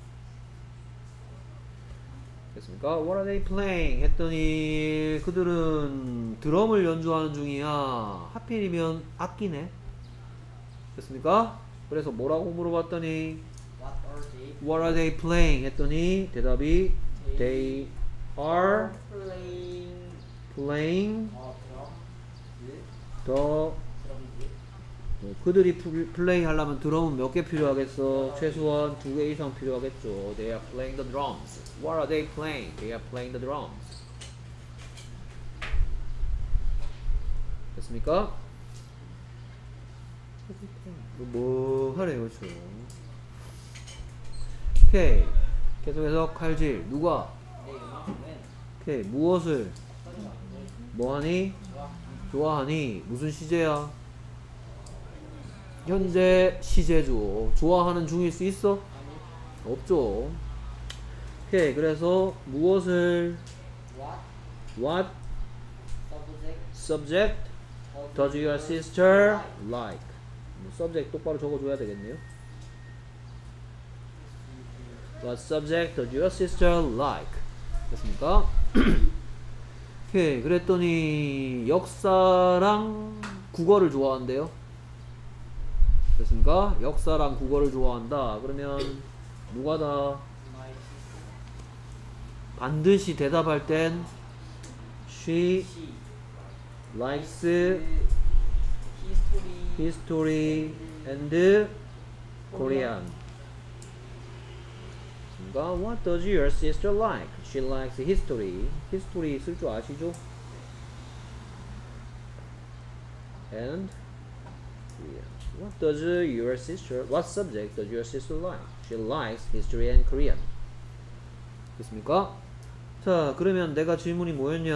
됐습니까? What are they playing? 했더니 그들은 드럼을 연주하는 중이야. 하필이면 악기네. 됐습니까? 그래서 뭐라고 물어봤더니 What are they What are they playing? 했더니 대답이 They are playing playing 어 드럼 the 드럼즈 어, 그들이 플- 플레이 하려면 드럼은 몇 개 필요하겠어? 최소한 두 개 이상 필요하겠죠. They are playing the drums. What are they playing? They are playing the drums. 됐습니까? 뭐 하래요, 저. 오케이. 계속해서 칼질. 누가? 내 음악은 오케이. 무엇을? 어떤 음악을 뭐하니? 좋아 좋아하니? 무슨 시제야? 현재 시제죠. 좋아하는 중일 수 있어? 아니 없죠. 오케이. 그래서 무엇을 What what subject subject does your sister like? 뭐 subject 똑바로 적어줘야 되겠네요. What subject does your sister like? 됐습니까? 오케이. 그랬더니 역사랑 국어를 좋아한대요. 됐습니까? 역사랑 국어를 좋아한다. 그러면 누가 다 my sister 반드시 대답할 땐 she she likes history history and Korean. 됐습니까? What does your sister like? She likes history. history 쓸 줄 아시죠? And Korean. What does your sister, what subject does your sister like? She likes history and Korean. 됐습니까? 자, 그러면 내가 질문이 뭐였냐?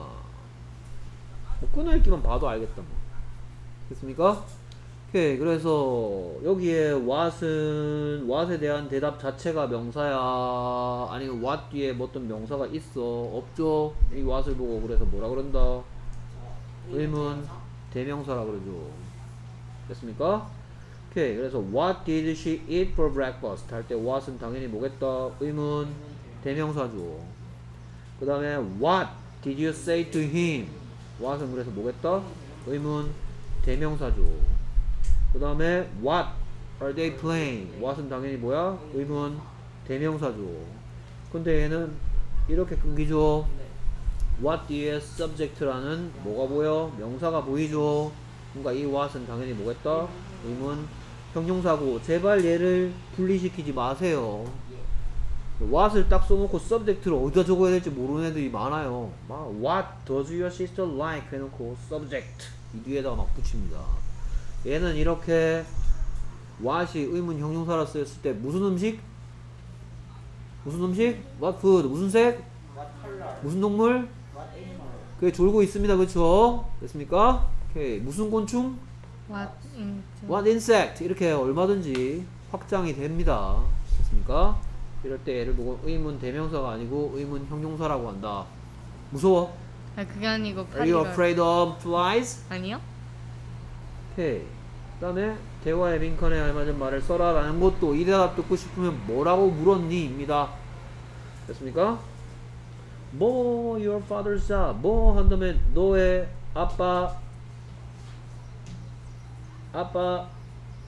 뭐 끊어읽기만 봐도 알겠다 뭐. 됐습니까? 오케이. 그래서 여기에 what은 what에 대한 대답 자체가 명사야? 아니면 what 뒤에 뭐 어떤 명사가 있어? 없죠? 이 what을 보고 그래서 뭐라 그런다? 의문 대명사라 그러죠. 됐습니까? 오케이. 그래서 what did she eat for breakfast? 할 때 what은 당연히 뭐겠다? 의문 대명사죠. 그 다음에 what did you say to him? what은 그래서 뭐겠다? 의문 대명사죠. 그 다음에 what are they playing? what은 당연히 뭐야? 의문 대명사죠. 근데 얘는 이렇게 끊기죠. what 뒤에 subject라는 뭐가 보여? 명사가 보이죠. 그러니까 이 what은 당연히 뭐겠다? 의문 형용사고. 제발 얘를 분리시키지 마세요. what을 딱 써놓고 subject를 어디다 적어야 될지 모르는 애들이 많아요. 막 what does your sister like 해놓고 subject 이 뒤에다가 막 붙입니다. 얘는 이렇게 what이 의문 형용사라 쓰였을 때 무슨 음식? 무슨 음식? what food? 무슨 색? What color 무슨 동물? What animal 그게 졸고 있습니다. 그쵸? 됐습니까? 오케이. 무슨 곤충? What in what insect? 이렇게 얼마든지 확장이 됩니다. 됐습니까? 이럴 때 얘를 보고 의문 대명사가 아니고 의문 형용사라고 한다. 무서워? 아 그게 아니고 Are you 파리가 afraid of flies? 아니요? 오케이. 그 다음에 대화에 빈칸에 알맞은 말을 써라 라는 것도 이 대답 듣고 싶으면 뭐라고 물었니? 입니다. 됐습니까? 뭐 your father's job 뭐 한다면 너의 아빠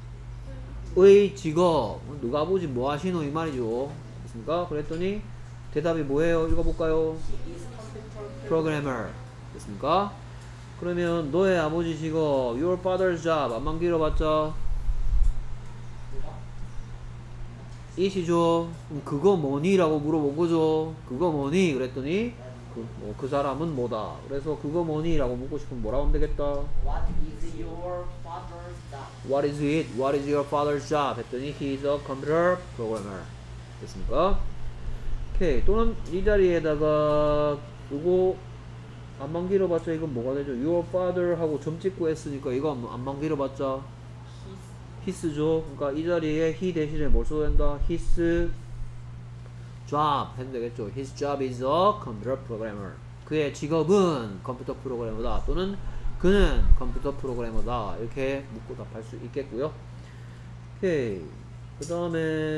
아빠의 직업 누가 보지 뭐 하시노 이 말이죠. 됐습니까? 그랬더니 대답이 뭐예요? 읽어볼까요? He is computer 프로그래머. 됐습니까? 그러면 너의 아버지 직업 your father's job 안만 길어봤자 it이죠. 그럼 그거 뭐니? 라고 물어본 거죠. 그거 뭐니? 그랬더니 그, 뭐, 그 사람은 뭐다. 그래서 그거 뭐니? 라고 묻고 싶으면 뭐라고 하면 되겠다. What is your father's job? What is it? What is your father's job? 했더니 he is a computer programmer. 됐습니까? 오케이. 또는 이 자리에다가 이거 안만 길어봤자 이건 뭐가 되죠? Your father 하고 점 찍고 했으니까 이거 안- 안만 길어봤자 His his죠. 그러니까 이 자리에 he 대신에 뭘 써야 된다? his job 해도 되겠죠. His job is a computer programmer. 그의 직업은 컴퓨터 프로그래머다. 또는 그는 컴퓨터 프로그래머다. 이렇게 묻고 답할 수 있겠고요. 오케이. 그 다음에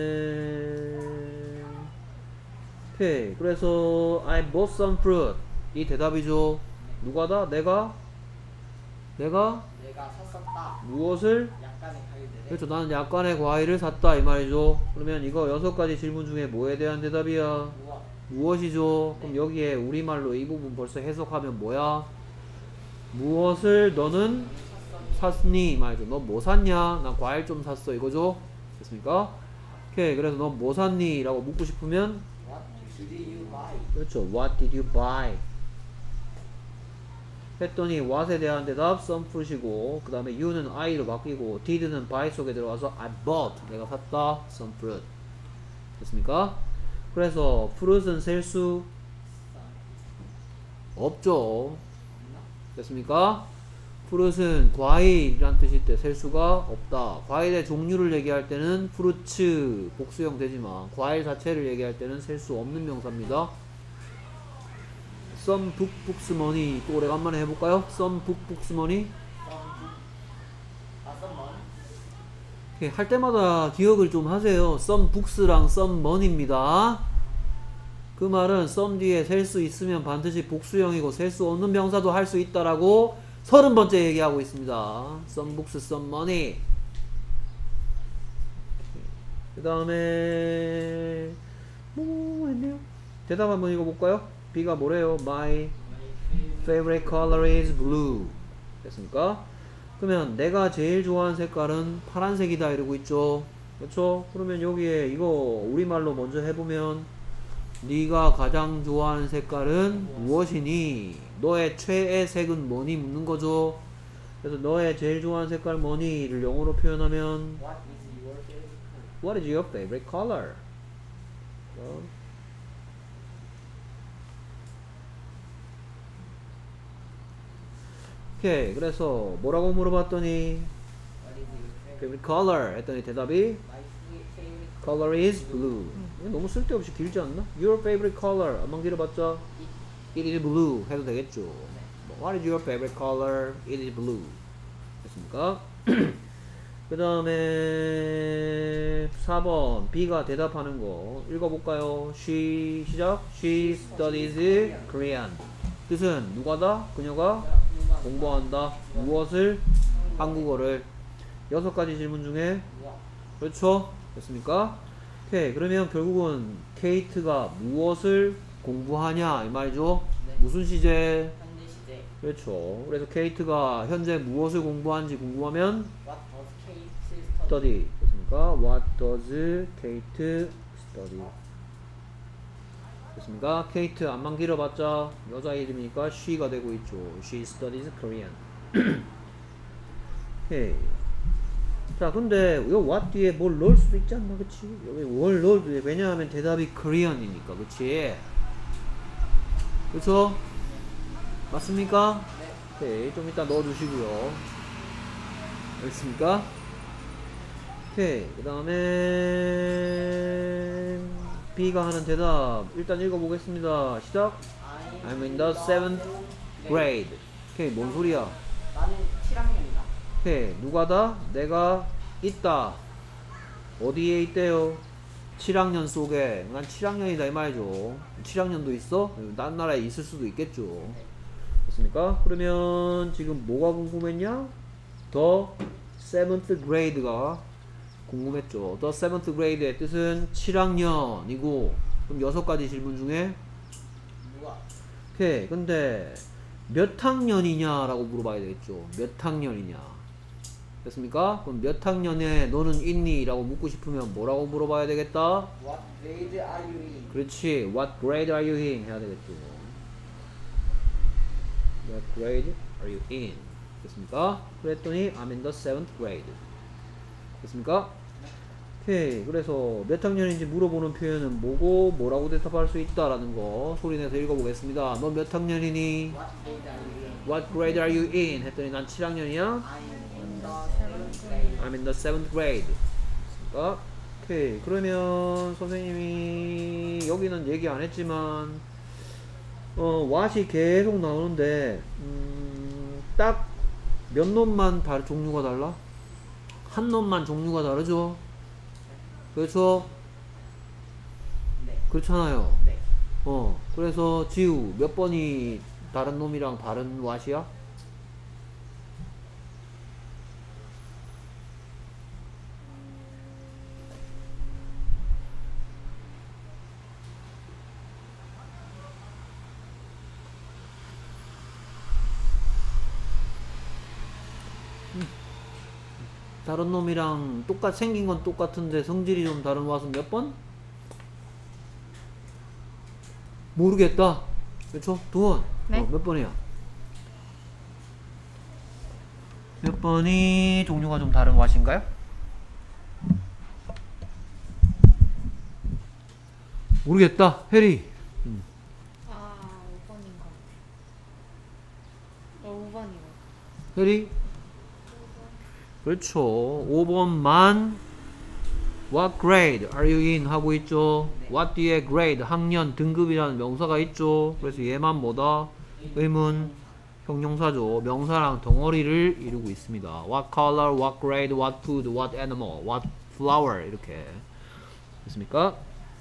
오케이. 그래서 I bought some fruit. 이 대답이죠. 누가다? 내가? 내가 내가 샀었다. 무엇을? 약간의 가이드를. 그렇죠. 나는 약간의 과일을 샀다 이 말이죠. 그러면 이거 여섯 가지 질문 중에 뭐에 대한 대답이야? 무엇? 무엇이죠? 그럼 여기에 우리말로 이 부분 벌써 해석하면 뭐야? 무엇을 너는 샀니? 이 말이죠. 너 뭐 샀냐? 난 과일 좀 샀어 이거죠? 됐습니까? 오케이. 그래서 너 뭐 샀니? 라고 묻고 싶으면 What did you buy? 그렇죠. What did you buy? 했더니 what에 대한 대답 some fruit이고 그 다음에 you는 I로 바뀌고 did는 buy 속에 들어가서 I bought 내가 샀다 some fruit 됐습니까? 그래서 fruit은 셀 수 없죠. 됐습니까? fruit은 과일이란 뜻일 때 셀 수가 없다. 과일의 종류를 얘기할 때는 fruits 복수형 되지만 과일 자체를 얘기할 때는 셀 수 없는 명사입니다. some book books money 또 오래간만에 해볼까요? some book books money 아, someone. 오케이, 할 때마다 기억을 좀 하세요. some books랑 some money입니다. 그 말은 some 뒤에 셀 수 있으면 반드시 복수형이고 셀 수 없는 명사도 할 수 있다라고 서른 번째 얘기하고 있습니다. some books, some money. 그 다음에 뭐 했네요? 대답 한번 읽어볼까요? B가 뭐래요? My favorite color is blue. 됐습니까? 그러면 내가 제일 좋아하는 색깔은 파란색이다 이러고 있죠. 그렇죠? 그러면 여기에 이거 우리말로 먼저 해보면 네가 가장 좋아하는 색깔은 무엇이니? 너의 최애 색은 뭐니? 묻는 거죠. 그래서 너의 제일 좋아하는 색깔 뭐니?를 영어로 표현하면 What is your favorite color? What is your favorite color? 어? 오케이. 그래서 뭐라고 물어봤더니 What is your favorite? favorite color 했더니 대답이 My favorite color is blue. 이거 너무 쓸데없이 길지 않나? Your favorite color 안만 길어봤자 it is blue 해도 되겠죠. 뭐, What is your favorite color? It is blue. 됐습니까? 그 다음에 사 번 B가 대답하는 거 읽어볼까요? She 시작 She studies Korean. 뜻은 누가다? 그녀가 공부한다. 무엇을? 한국어를. 여섯 가지 질문 중에 무엇? 그렇죠? 됐습니까? 오케이. 그러면 결국은 케이트가 무엇을 공부하냐 이 말이죠. 네. 무슨 시제? 현재 시제. 그렇죠. 그래서 케이트가 현재 무엇을 공부하는지 궁금하면 What does Kate study? study 됐습니까? What does Kate study? 됐습니까? 케이트 안만 길어봤자 여자 이름이니까 she가 되고 있죠. She studies Korean. 오케이. 자, 근데 요 what 뒤에 뭘 넣을 수도 있지 않나, 그치? 여기 뭘 넣어도 돼. 왜냐하면 대답이 Korean이니까, 그치? 그쵸? 맞습니까? 오케이, 좀 이따 넣어주시고요. 알겠습니까? 오케이, 그 다음에 B가 하는 대답 일단 읽어보겠습니다. 시작. I'm in the seventh grade. 오케이, 뭔 소리야? 나는 칠 학년이다. 오케이, 누가다? 내가 있다. 어디에 있대요? 칠 학년 속에. 난 칠 학년이다 이 말이죠. 칠 학년도 있어? 딴 나라에 있을 수도 있겠죠. 됐습니까? 그러면 지금 뭐가 궁금했냐? The seventh grade가 궁금했죠. The seventh grade의 뜻은 칠 학년이고 그럼 여섯 가지 질문 중에 누가? 오케이. 근데 몇 학년이냐라고 물어봐야 되겠죠. 몇 학년이냐. 됐습니까? 그럼 몇 학년에 너는 있니? 라고 묻고 싶으면 뭐라고 물어봐야 되겠다? What grade are you in? 그렇지. What grade are you in? 해야 되겠죠. What grade are you in? 됐습니까? 그랬더니 I'm in the seventh grade. 됐습니까? 오케이. 그래서 몇 학년인지 물어보는 표현은 뭐고 뭐라고 대답할 수 있다라는 거 소리내서 읽어보겠습니다. 너 몇 학년이니? What grade are you in? What grade are you in? 했더니 난 칠 학년이야. I am in the seventh grade. I'm in the seventh grade. 됐습니까? 오케이. 그러면 선생님이 여기는 얘기 안 했지만 어 what이 계속 나오는데 음, 딱 몇 놈만 다 종류가 달라? 한 놈만 종류가 다르죠? 그렇죠? 네. 그렇잖아요. 네. 어 그래서 지우 몇 번이 다른 놈이랑 다른 what이야? 다른 놈이랑 똑같 생긴 건 똑같은데 성질이 좀 다른 what은 몇 번? 모르겠다. 그렇죠? 두 번. 네. 어, 몇 번이야? 몇 번이 종류가 좀 다른 what인가요? 모르겠다. 해리. 음. 아, 오 번인가? 어, 오 번이요. 해리. 그렇죠. 오 번만 What grade are you in? 하고 있죠. What 뒤에 grade, 학년, 등급이라는 명사가 있죠. 그래서 얘만 뭐다? 의문, 형용사죠. 명사랑 덩어리를 이루고 있습니다. What color, what grade, what food, what animal, what flower 이렇게 됐습니까?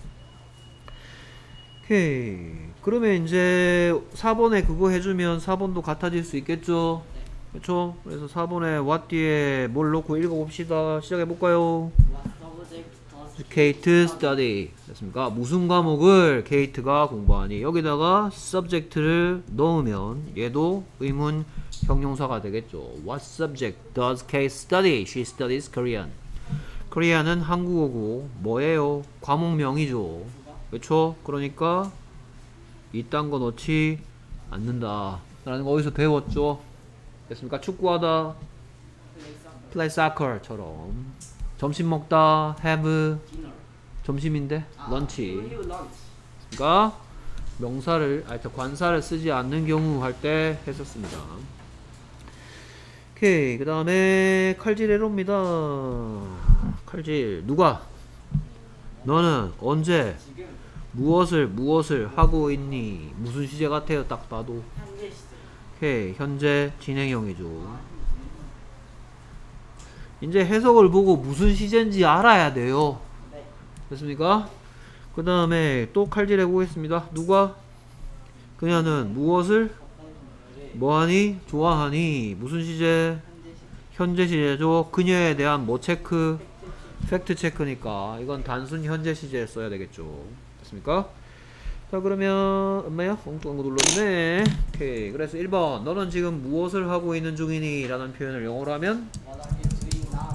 오케이. 그러면 이제 사 번에 그거 해주면 사 번도 같아질 수 있겠죠? 그렇죠? 그래서 사 번에 what 뒤에 뭘 놓고 읽어봅시다. 시작해볼까요? What subject does Kate study 됐습니까? 무슨 과목을 Kate가 공부하니? 여기다가 subject를 넣으면 얘도 의문 형용사가 되겠죠. What subject does Kate study? She studies Korean. 코리아는 한국어고 뭐예요? 과목명이죠. 그렇죠? 그러니까 이딴 거 넣지 않는다 라는 거 어디서 배웠죠? 됐습니까? 축구하다 play soccer처럼 점심 먹다 have dinner? 점심인데 아, 런치 you lunch. 그러니까 명사를 아니 관사를 쓰지 않는 경우 할 때 했었습니다. 오케이. 그 다음에 칼질해로입니다. 칼질 누가? 너는 언제 지금 무엇을 무엇을 하고 있니? 무슨 시제 같아요? 딱 봐도. 현재 시제. 오케이. 현재 진행형이죠. 이제 해석을 보고 무슨 시제인지 알아야 돼요. 네. 됐습니까? 그 다음에 또 칼질해 보겠습니다. 누가? 그녀는 무엇을 뭐하니? 좋아하니? 무슨 시제? 현재 시제. 현재 시제죠. 그녀에 대한 뭐 체크? 팩트 체크니까 이건 단순 현재 시제에 써야 되겠죠. 됐습니까? 자 그러면 엄마야 엉뚱한 거 눌렀네. 오케이. 그래서 일 번 너는 지금 무엇을 하고 있는 중이니? 라는 표현을 영어로 하면 What are you doing now?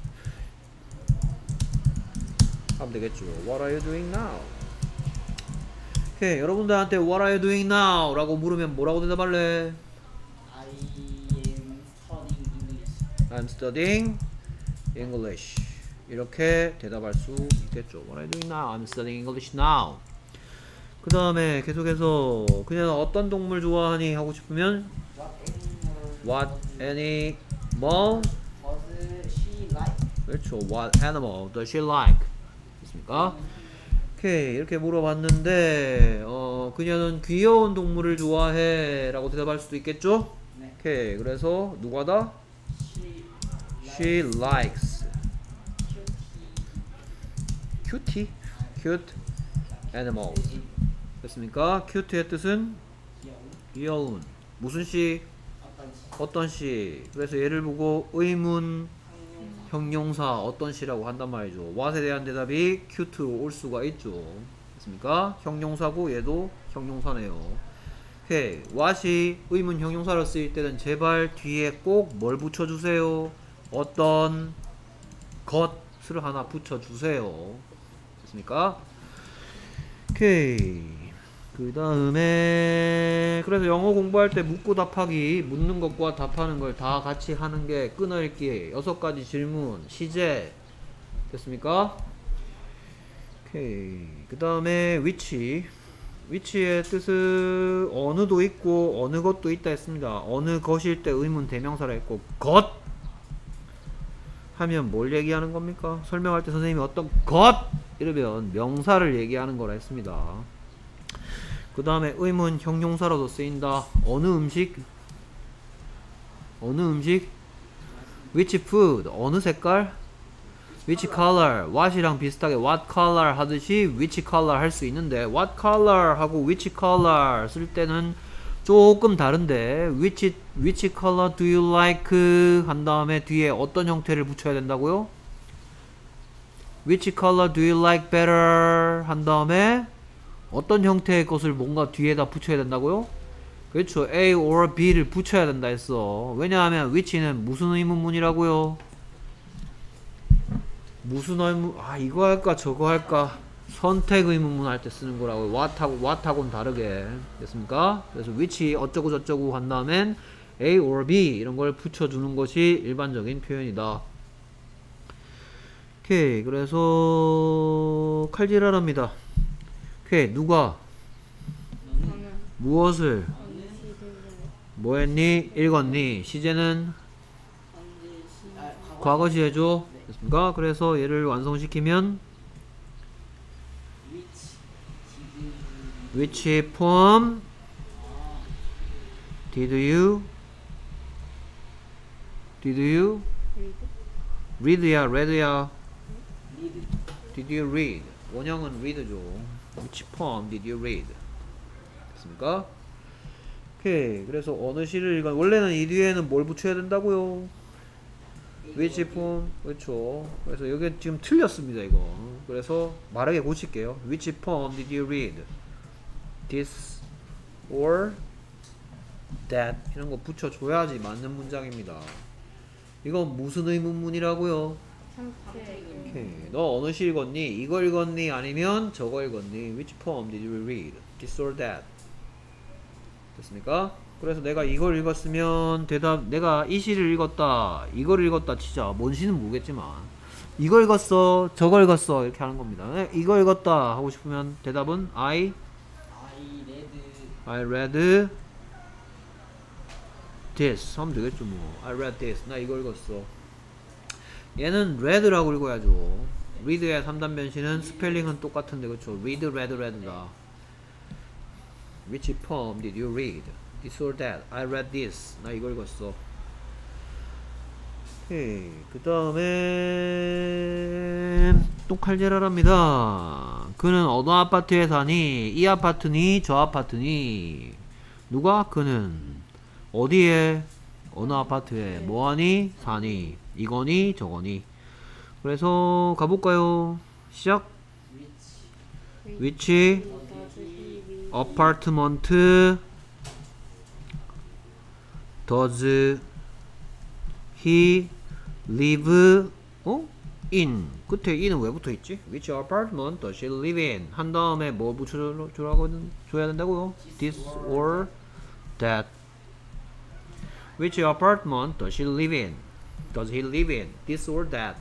하면 되겠죠. What are you doing now? 오케이. 여러분들한테 What are you doing now? 라고 물으면 뭐라고 대답할래? I am studying English. I'm studying English. 이렇게 대답할 수 있겠죠. What are you doing now? I'm studying English now. 그 다음에 계속해서 그냥 어떤 동물 좋아하니? 하고 싶으면 What animal What animal? does she like? 그렇죠. What animal does she like? 됐습니까? 오케이. 이렇게 물어봤는데 어, 그녀는 귀여운 동물을 좋아해 라고 대답할 수도 있겠죠? 네. 오케이. 그래서 누가다? She likes She likes cutie. cutie, cute animals. 됐습니까? cute의 뜻은 귀여운 귀여운. 무슨 씨? 어떤 시? 어떤 씨? 그래서 얘를 보고 의문 형용사. 형용사 어떤 씨라고 한단 말이죠. what에 대한 대답이 cute로 올 수가 있죠. 됐습니까? 형용사고 얘도 형용사네요. 오케이. what이 의문 형용사로 쓰일 때는 제발 뒤에 꼭 뭘 붙여주세요. 어떤 것을 하나 붙여주세요. 됐습니까? 오케이. 그 다음에 그래서 영어 공부할 때 묻고 답하기, 묻는 것과 답하는 걸 다 같이 하는 게 끊어읽기, 여섯 가지 질문, 시제. 됐습니까? 오케이. 그 다음에 which. which의 뜻은 어느도 있고 어느 것도 있다 했습니다. 어느 것일 때 의문 대명사라 했고, 것 하면 뭘 얘기하는 겁니까? 설명할 때 선생님이 어떤 것 이러면 명사를 얘기하는 거라 했습니다. 그 다음에 의문 형용사로도 쓰인다. 어느 음식? 어느 음식? which food? 어느 색깔? which color? what이랑 비슷하게 what color 하듯이 which color 할 수 있는데, what color 하고 which color 쓸 때는 조금 다른데, which, which color do you like? 한 다음에 뒤에 어떤 형태를 붙여야 된다고요? which color do you like better? 한 다음에 어떤 형태의 것을 뭔가 뒤에다 붙여야 된다고요? 그렇죠. A or B를 붙여야 된다 했어. 왜냐하면 which는 무슨 의문문이라고요? 무슨 의문, 아 이거 할까 저거 할까, 선택 의문문 할 때 쓰는 거라고요. what하고 what하고는 다르게. 됐습니까? 그래서 which 어쩌고 저쩌고 한 다음엔 A or B 이런 걸 붙여주는 것이 일반적인 표현이다. 오케이. 그래서 칼질하랍니다. 오케이. 누가 저는 무엇을 언니 시대를 뭐 했니? 읽었니? 시제는 현재 시 아, 과거시 해줘. 네. 됐습니까? 그래서 얘를 완성시키면 which 지금 which poem 아 did you did you 리드 read야 read야 리드 did you read? 원형은 read죠. which poem did you read? 됐습니까? 오케이. 그래서 어느 시를 읽은, 원래는 이 뒤에는 뭘 붙여야 된다고요? which poem. 그렇죠. 그래서 여기 지금 틀렸습니다 이거. 그래서 말하게 고칠게요. which poem did you read? this or that 이런 거 붙여줘야지 맞는 문장입니다. 이건 무슨 의문문이라고요? 선택 오케이. 너 어느 시 읽었니? 이거 읽었니? 아니면 저거 읽었니? which poem did you read? this or that. 됐습니까? 그래서 내가 이걸 읽었으면 대답, 내가 이 시를 읽었다, 이걸 읽었다 치자. 뭔 시는 모르겠지만 이걸 읽었어, 저걸 읽었어 이렇게 하는 겁니다. 네, 이거 읽었다 하고 싶으면 대답은 I I read I read this 하면 되겠죠 뭐. I read this. 나 이거 읽었어. 얘는 read라고 읽어야죠. read의 삼 단 변신은 스펠링은 똑같은데 그렇죠. read, read, read다. which poem did you read? this or that. I read this. 나 이거 읽었어. 오케이. 그 다음에 또 칼질하랍니다. 그는 어느 아파트에 사니? 이 아파트니? 저 아파트니? 누가? 그는 어디에? 어느 아파트에? 뭐하니? 사니? 이거니? 저거니? 그래서 가볼까요? 시작. which which does he live apartment does he live 어? in. 끝에 in은 왜 붙어있지? which apartment does he live in? 한 다음에 뭐 붙여주라고 줘야 된다고요? this or that. which apartment does he live in? does he live in? this or that.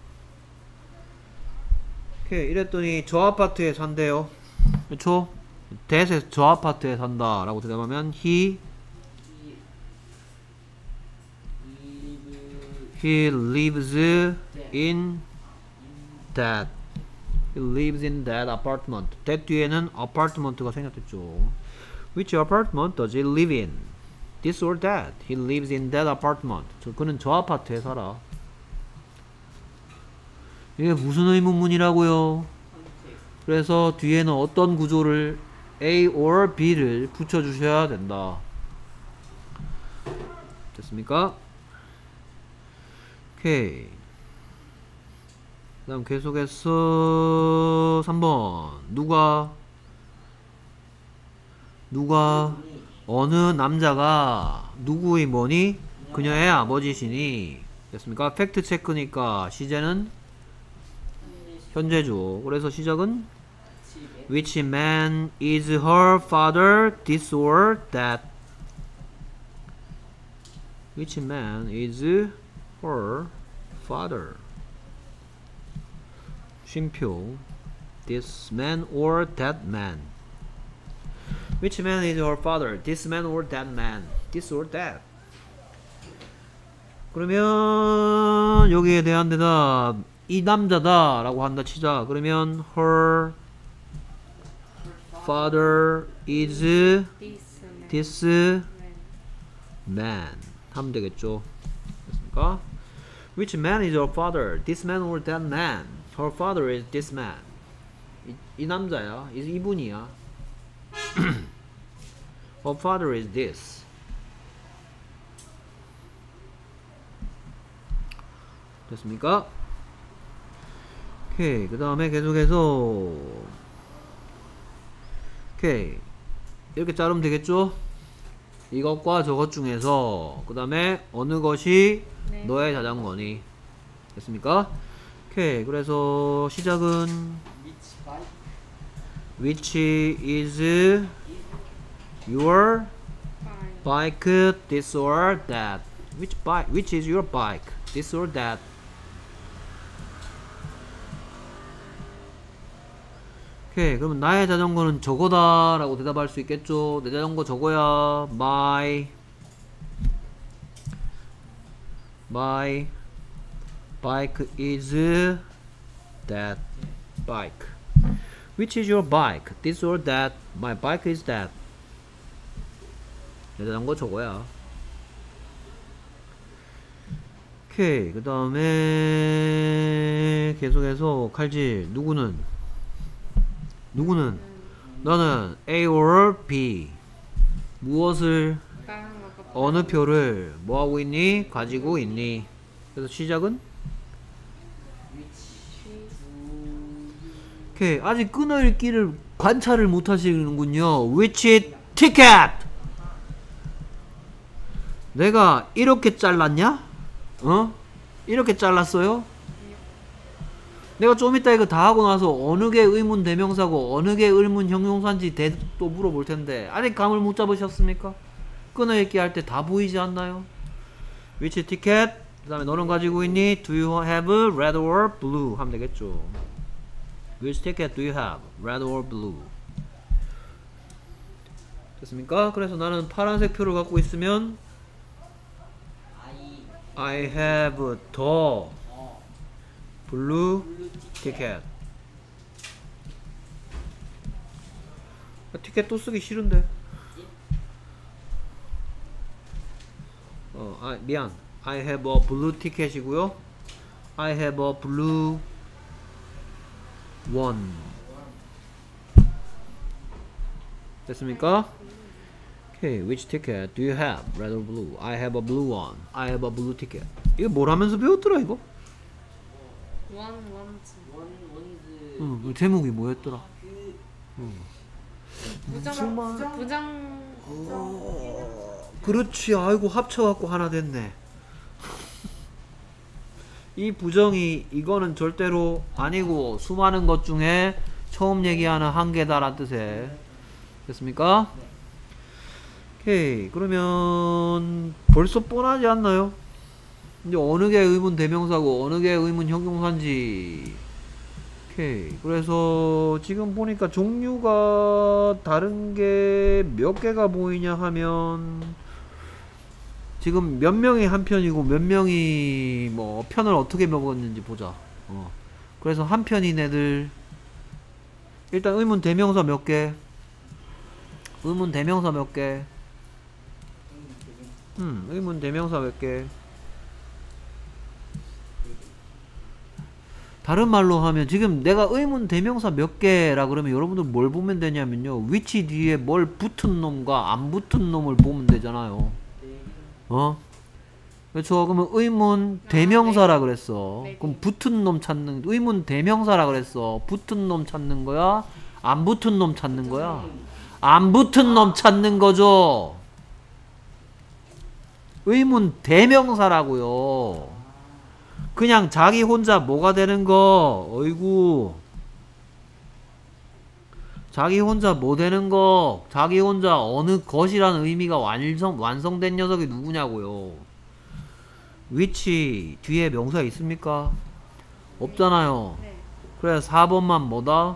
오케이. 이랬더니 저 아파트에 산대요. 그쵸? that에 저 아파트에 산다 라고 대답하면 he he He live lives in that. He lives in that apartment. that 뒤에는 apartment가 생략됐죠. which apartment does he live in? this or that. He lives in that apartment. 저, 그는 저 아파트에 살아. 이게 무슨 의문문이라고요? 선택 그래서 뒤에는 어떤 구조를 A or B를 붙여주셔야 된다. 됐습니까? 오케이. 다음 계속해서 삼 번 누가 누가 어느 남자가 누구의 뭐니? 그녀의 아버지시니 됐습니까? 팩트 체크니까 시제는 현재죠. 그래서 시작은 Which man is her father? This or that? Which man is her father? 쉼표 This man or that man? Which man is her father? This man or that man? This or that? 그러면 여기에 대한 대답 이 남자다 라고 한다 치자. 그러면 her father is This man. this man. man 하면 되겠죠. 됐습니까? Which man is her father? This man or that man? Her father is this man. 이, 이 남자야. 이, 이분이야. Her father is this. 됐습니까? 오케이. 그 다음에 계속해서 오케이. 이렇게 자르면 되겠죠? 이것과 저것 중에서 그 다음에 어느 것이 네. 너의 자전거니? 됐습니까? 오케이. 그래서 시작은 Which bike Which is your Fine. bike? This or that? Which bike? Which is your bike? This or that? 오케이. 그러면 나의 자전거는 저거다 라고 대답할 수 있겠죠. 내 자전거 저거야. My My bike is that bike. Which is your bike? This or that? My bike is that. 내 자전거 저거야. 오케이. 그 다음에 계속해서 칼질. 누구는? 누구는? 너는 A or B. 무엇을 다른 거가 어느 표를 뭐하고 있니? 가지고 있니? 그래서 시작은? 오케이. 아직 끊어읽기를 관찰을 못 하시는군요. Which ticket? 내가 이렇게 잘랐냐? 어? 이렇게 잘랐어요? 내가 좀 이따 이거 다 하고 나서 어느 게 의문 대명사고 어느 게 의문 형용사인지 대, 또 물어볼 텐데 아직 감을 못 잡으셨습니까? 끊어읽기 할 때 다 보이지 않나요? Which ticket? 그 다음에 너는 가지고 있니? Do you have red or blue? 하면 되겠죠. Which ticket do you have? Red or blue? 됐습니까? 그래서 나는 파란색 표를 갖고 있으면 I I have the 어 blue blue ticket. 아, 티켓 또 쓰기 싫은데. 어, 아, 미안. I have a blue ticket이고요. I have a blue one. 됐습니까? Okay, which ticket do you have? Red or blue? I have a blue one. I have a blue ticket. 이거 뭘 하면서 배웠더라 이거? 원 원즈 원 원즈 응, 그 제목이 뭐였더라? 그 부정 정말. 부정 어, 그렇지. 아이고 합쳐갖고 하나 됐네. 이 부정이 이거는 절대로 아니고 수많은 것 중에 처음 얘기하는 한 개다라는 뜻에 됐습니까? 오케이. 그러면 벌써 뻔하지 않나요? 이제 어느 게 의문 대명사고 어느 게 의문 형용사인지. 오케이. 그래서 지금 보니까 종류가 다른 게 몇 개가 보이냐 하면 지금 몇 명이 한 편이고 몇 명이 뭐 편을 어떻게 먹었는지 보자. 어. 그래서 한 편인 애들 일단 의문 대명사 몇 개? 의문 대명사 몇 개? 음, 의문 대명사 몇 개? 다른 말로 하면 지금 내가 의문 대명사 몇 개라 그러면 여러분들 뭘 보면 되냐면요. which 뒤에 뭘 붙은 놈과 안 붙은 놈을 보면 되잖아요. 어? 그렇죠. 그러면 의문 아, 대명사라 그랬어. 네. 그럼 붙은 놈 찾는 의문 대명사라 그랬어. 붙은 놈 찾는 거야? 안 붙은 놈 찾는 거야? 안 붙은 놈 찾는 거죠. 의문 대명사라고요. 그냥 자기 혼자 뭐가 되는 거? 어이구. 자기 혼자 뭐 되는 거? 자기 혼자 어느 것이라는 의미가 완성, 완성된 녀석이 누구냐고요. which 뒤에 명사 있습니까? 없잖아요. 네. 그래 사 번만 뭐다?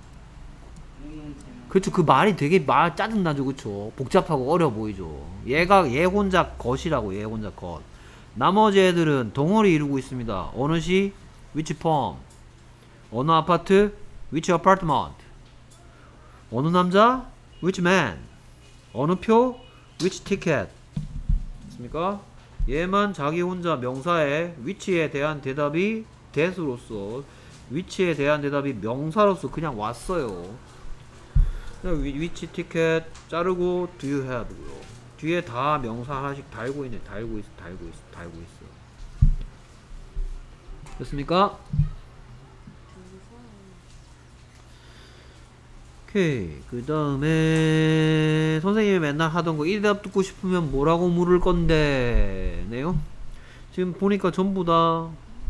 그쵸. 그 말이 되게 말 짜증나죠. 그쵸. 복잡하고 어려 보이죠. 얘가 얘 혼자 것이라고. 얘 혼자 것. 나머지 애들은 동어를 이루고 있습니다. 어느 시? which farm. 어느 아파트? which apartment. 어느 남자? which man. 어느 표? which ticket. 맞습니까? 얘만 자기 혼자 명사에 which에 대한 대답이 that으로서 which에 대한 대답이 명사로서 그냥 왔어요. which ticket 자르고 do you have고요. 뒤에 다 명사 하나씩 달고 있네. 달고 있어. 달고 있어. 달고 있어. 됐습니까? 오케이. 그 다음에 선생님이 맨날 하던 거 이 대답 듣고 싶으면 뭐라고 물을 건데 네요. 지금 보니까 전부 다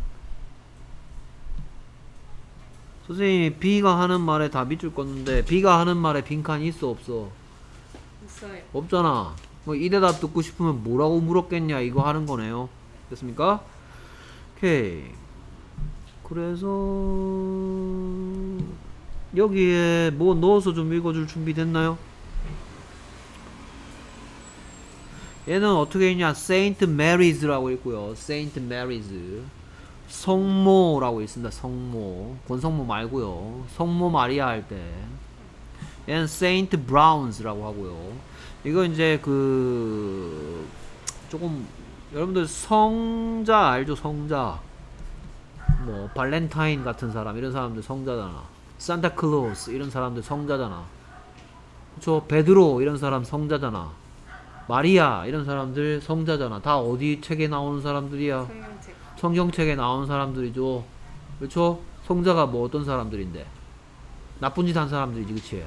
선생님이 B가 하는 말에 다 밑줄 껐는데 B가 하는 말에 빈칸이 있어 없어? 있어요. 없잖아. 뭐 이 대답 듣고 싶으면 뭐라고 물었겠냐 이거 하는 거네요. 됐습니까? 오케이. 그래서 여기에 뭐 넣어서 좀 읽어줄 준비 됐나요? 얘는 어떻게 읽냐? Saint Mary's라고 읽고요. Saint Mary's. 성모라고 있습니다. 성모. 권성모 말고요. 성모 마리아 할 때. 얘는 Saint Browns라고 하고요. 이거 이제 그 조금 여러분들 성자 알죠? 성자. 뭐 발렌타인 같은 사람 이런 사람들 성자잖아. 산타클로스 이런 사람들 성자잖아. 그쵸? 베드로 이런 사람 성자잖아. 마리아 이런 사람들 성자잖아. 다 어디 책에 나오는 사람들이야? 성경책. 성경책에 나오는 사람들이죠. 그렇죠? 성자가 뭐 어떤 사람들인데? 나쁜 짓 한 사람들이지, 그치?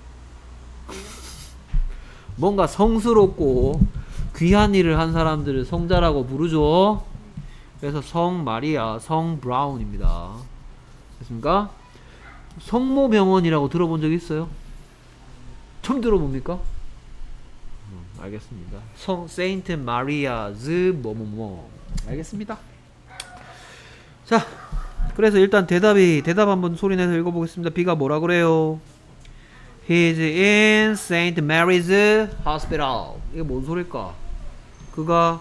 뭔가 성스럽고 귀한 일을 한 사람들을 성자라고 부르죠. 그래서 성 마리아, 성 브라운입니다. 됐습니까? 성모병원이라고 들어본 적 있어요? 처음 들어봅니까? 음, 알겠습니다. 성 세인트 마리아즈 뭐뭐뭐. 알겠습니다. 자, 그래서 일단 대답이 대답 한번 소리내서 읽어보겠습니다. B가 뭐라 그래요? He's in Saint Mary's Hospital. 이게 뭔 소릴까? 그가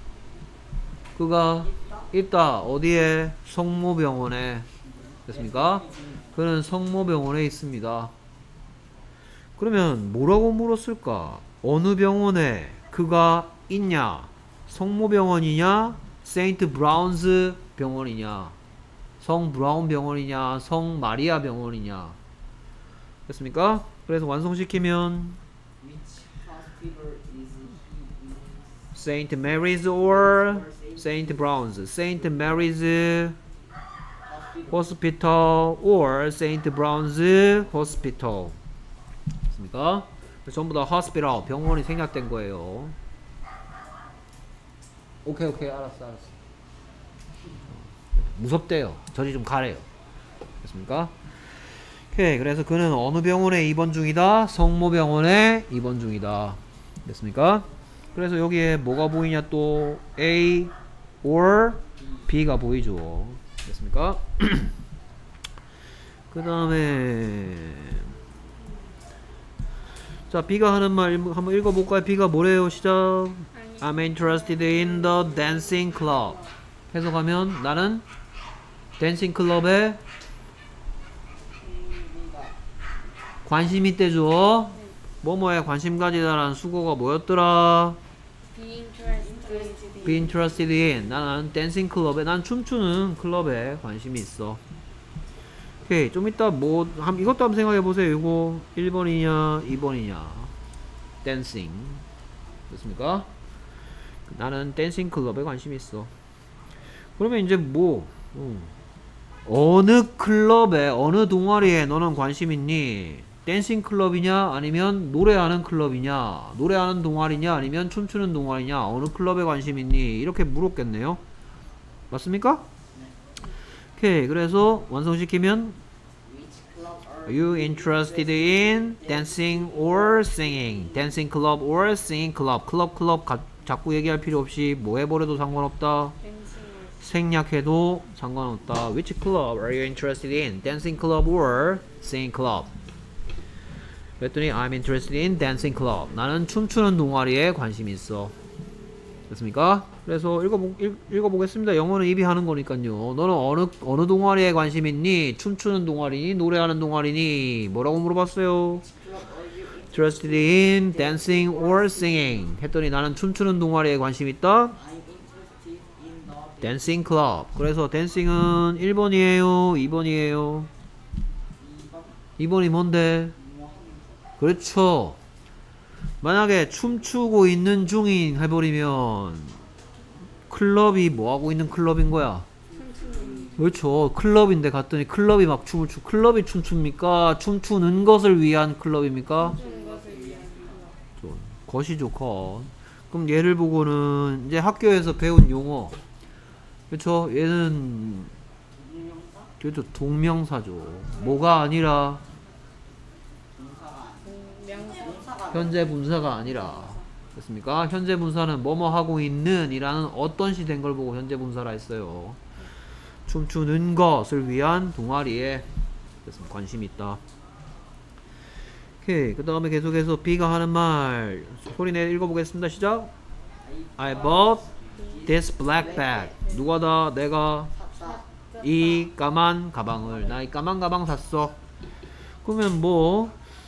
그가 있다. 어디에? 성모병원에. 됐습니까? 그는 성모병원에 있습니다. 그러면 뭐라고 물었을까? 어느 병원에 그가 있냐? 성모병원이냐? 세인트 브라운스 병원이냐? 성 브라운 병원이냐? 성 마리아 병원이냐? 됐습니까? 그래서 완성시키면 Which hospital is he in? Saint Mary's or Saint Brown's. Saint Mary's Hospital or Saint Brown's Hospital. 됐습니까? 전부 다 hospital, 병원이 생략된 거예요. 오케이 오케이 알았어 알았어. 무섭대요. 저리 좀 가래요. 됐습니까? 오케이. 그래서 그는 어느 병원에 입원 중이다? 성모병원에 입원 중이다. 됐습니까? 그래서 여기에 뭐가 보이냐 또 A or B가 보이죠. 됐습니까? 그 다음에 자 B가 하는 말 한번 읽어볼까요? B가 뭐래요? 시작. I'm interested in the dancing club. 해석하면 나는 댄싱 클럽에 관심 있대죠. 뭐뭐에 관심 가지다라는 수고가 뭐였더라? Be interested. Be interested in. 나는 댄싱 클럽에, 난 춤추는 클럽에 관심이 있어. 오케이. 좀 이따 뭐 한, 이것도 한번 생각해 보세요. 이거 일 번이냐 이 번이냐. 댄싱. 됐습니까? 그 나는 댄싱 클럽에 관심이 있어. 그러면 이제 뭐 음. 어느 클럽에 어느 동아리에 너는 관심 있니? 댄싱 클럽이냐 아니면 노래하는 클럽이냐, 노래하는 동아리냐 아니면 춤추는 동아리냐, 어느 클럽에 관심 있니? 이렇게 물었겠네요. 맞습니까? 오케이. 그래서 완성시키면 Which club are Are you interested in dancing or singing? dancing club or singing club. 클럽 클럽 가, 자꾸 얘기할 필요 없이 뭐 해버려도 상관없다. 생략해도 상관없다. Which club are you interested in? dancing club or singing club? 그랬더니 I'm interested in dancing club. 나는 춤추는 동아리에 관심이 있어. 됐습니까? 그래서 읽어보, 읽, 읽어보겠습니다. 영어는 입이 하는 거니까요. 너는 어느 어느 동아리에 관심 있니? 춤추는 동아리니? 노래하는 동아리니? 뭐라고 물어봤어요? club are you in? Interested in dancing or singing? 했더니 나는 춤추는 동아리에 관심 있다. I'm interested in the dancing club. 그래서 dancing은 일 번이에요? 이 번이에요? 이 번이 뭔데? 그렇죠. 만약에 춤추고 있는 중인 해버리면 클럽이 뭐하고 있는 클럽인 거야? 그렇죠. 클럽인데 갔더니 클럽이 막 춤을 추 클럽이 춤춥니까? 춤추는 것을 위한 클럽입니까? 좀 것이죠. 것. 그럼 얘를 보고는 이제 학교에서 배운 용어, 그렇죠. 얘는 그렇죠. 동명사죠. 뭐가 아니라 현재 분사가 아니라. 됐습니까? 현재 분사는 뭐뭐 하고 있는 이라는 어떤 시 된 걸 보고 현재 분사라 했어요. 춤추는 것을 위한 동아리에 됐습니다. 관심이 있다. 오케이. 그 다음에 계속해서 B가 하는 말 소리내 읽어보겠습니다. 시작. I bought this black bag. 누가 다? 내가 이 까만 가방을. 나 이 까만 가방 샀어. 그러면 뭐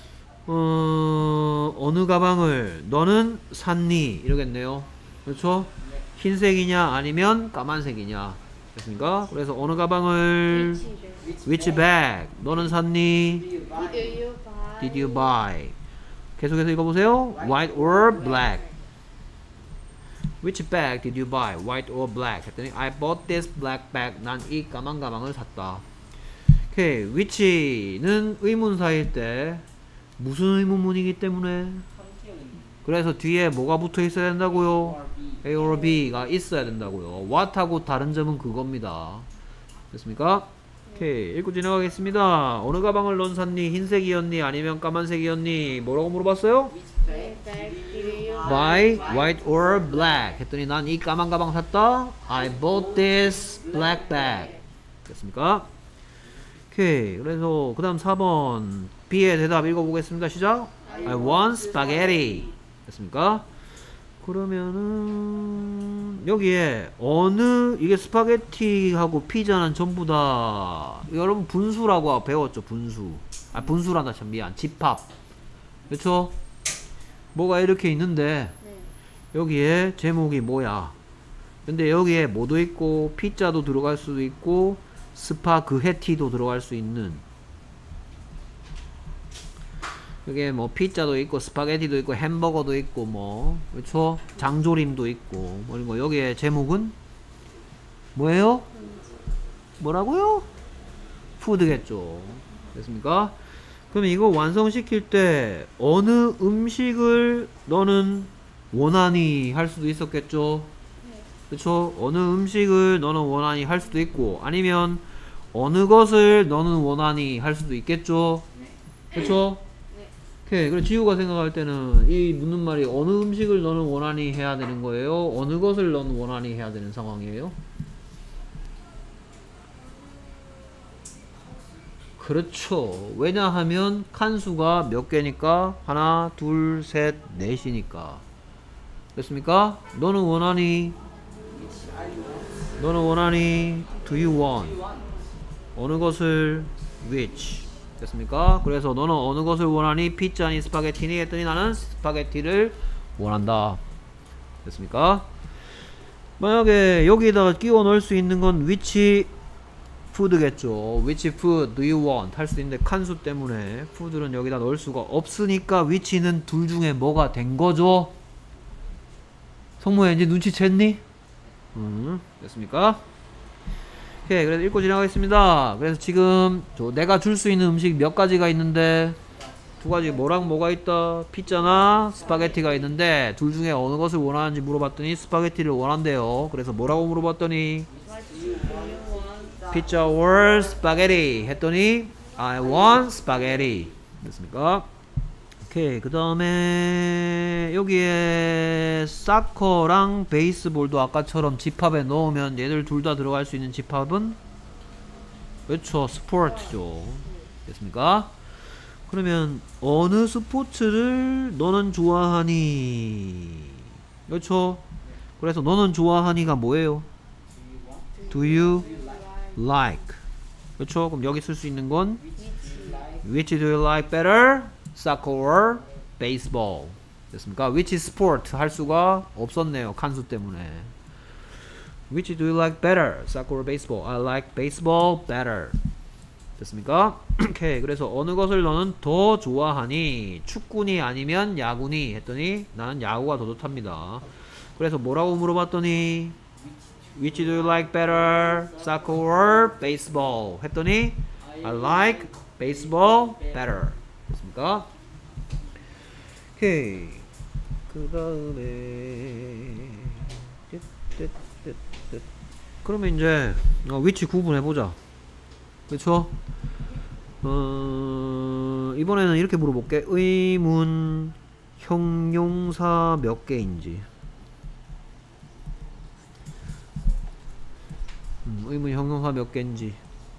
어, 어느 가방을 너는 샀니? 이러겠네요. 그렇죠? 흰색이냐 아니면 까만색이냐. 됐습니까? 그래서 어느 가방을 which bag 너는 샀니? you buy? Did you buy? 계속해서 읽어보세요. White or black? Which bag did you buy? White or black? 했더니 I bought this black bag. 난 이 까만 가방을 샀다. 오케이. which는 의문사일 때 무슨 의문문이기 때문에 그래서 뒤에 뭐가 붙어 있어야 된다고요? A or B가 있어야 된다고요. What하고 다른 점은 그겁니다. 됐습니까? 오케이. 읽고 지나가겠습니다. 어느 가방을 넌 샀니? 흰색이었니? 아니면 까만색이었니? 뭐라고 물어봤어요? Which bag did you Buy white or black? 했더니 난 이 까만 가방 샀다. I bought this black bag. 됐습니까? 오케이. 그래서 그 다음 사 번 B의 대답 읽어보겠습니다. 시작. I want spaghetti. 됐습니까? 그러면은 여기에 어느 이게 스파게티하고 피자는 전부 다 여러분 분수라고 배웠죠. 분수. 아 분수란다. 참 미안. 집합. 그렇죠? 뭐가 이렇게 있는데 여기에 제목이 뭐야? 근데 여기에 뭐도 있고 피자도 들어갈 수도 있고 스파그헤티도 들어갈 수 있는, 여기에 뭐 피자도 있고 스파게티도 있고 햄버거도 있고 뭐 그렇죠? 장조림도 있고 뭐 이런 거. 여기에 제목은 뭐예요? 뭐라고요? 푸드겠죠. 됐습니까? 그럼 이거 완성시킬 때 어느 음식을 너는 원하니 할 수도 있었겠죠. 그렇죠? 어느 음식을 너는 원하니 할 수도 있고 아니면 어느 것을 너는 원하니 할 수도 있겠죠. 그렇죠? 오케이. 그래 지우가 생각할 때는 이 묻는 말이 어느 음식을 너는 원하니 해야 되는 거예요? 어느 것을 너는 원하니 해야 되는 상황이에요? 그렇죠. 왜냐하면 칸수가 몇 개니까 하나, 둘, 셋, 넷이니까. 됐습니까? 너는 원하니? 너는 원하니? Do you want? 어느 것을? Which? 됐습니까? 그래서 너는 어느 것을 원하니? 피자니 스파게티니? 했더니 나는 스파게티를 원한다. 됐습니까? 만약에 여기다가 끼워 넣을 수 있는 건 which food겠죠. which food do you want? 할 수 있는데 칸수 때문에 food는 여기다 넣을 수가 없으니까 which는 둘 중에 뭐가 된 거죠? 성모야 이제 눈치챘니? 음, 됐습니까? 오케이, 그래서 읽고 지나가겠습니다. 그래서 지금 저 내가 줄 수 있는 음식 몇 가지가 있는데 두 가지 뭐랑 뭐가 있다? 피자나 스파게티가 있는데 둘 중에 어느 것을 원하는지 물어봤더니 스파게티를 원한대요. 그래서 뭐라고 물어봤더니 피자 or spaghetti 했더니 I want spaghetti. 됐습니까? 오케이, 그 다음에 여기에 사커랑 베이스볼도 아까처럼 집합에 넣으면 얘들 둘 다 들어갈 수 있는 집합은 그렇죠, 스포츠죠. 됐습니까? 그러면 어느 스포츠를 너는 좋아하니? 그렇죠? 그래서 너는 좋아하니가 뭐예요? Do you like? 그렇죠? 그럼 여기 쓸 수 있는 건 Which do you like better? Soccer or baseball? 됐습니까? Which sport 할 수가 없었네요. 칸수 때문에. Which do you like better? Soccer or baseball? I like baseball better. 됐습니까? 오케이. 그래서 어느 것을 너는 더 좋아하니? 축구니 아니면 야구니? 했더니 나는 야구가 더 좋답니다. 그래서 뭐라고 물어봤더니 Which do you like better? Soccer or baseball? 했더니 I like baseball better. 됐습니까? 오케이. 그 다음에 그러면 이제 어, 위치 구분해보자. 그쵸? 어, 이번에는 이렇게 물어볼게. 의문 형용사 몇 개인지. 음, 의문 형용사 몇 개인지.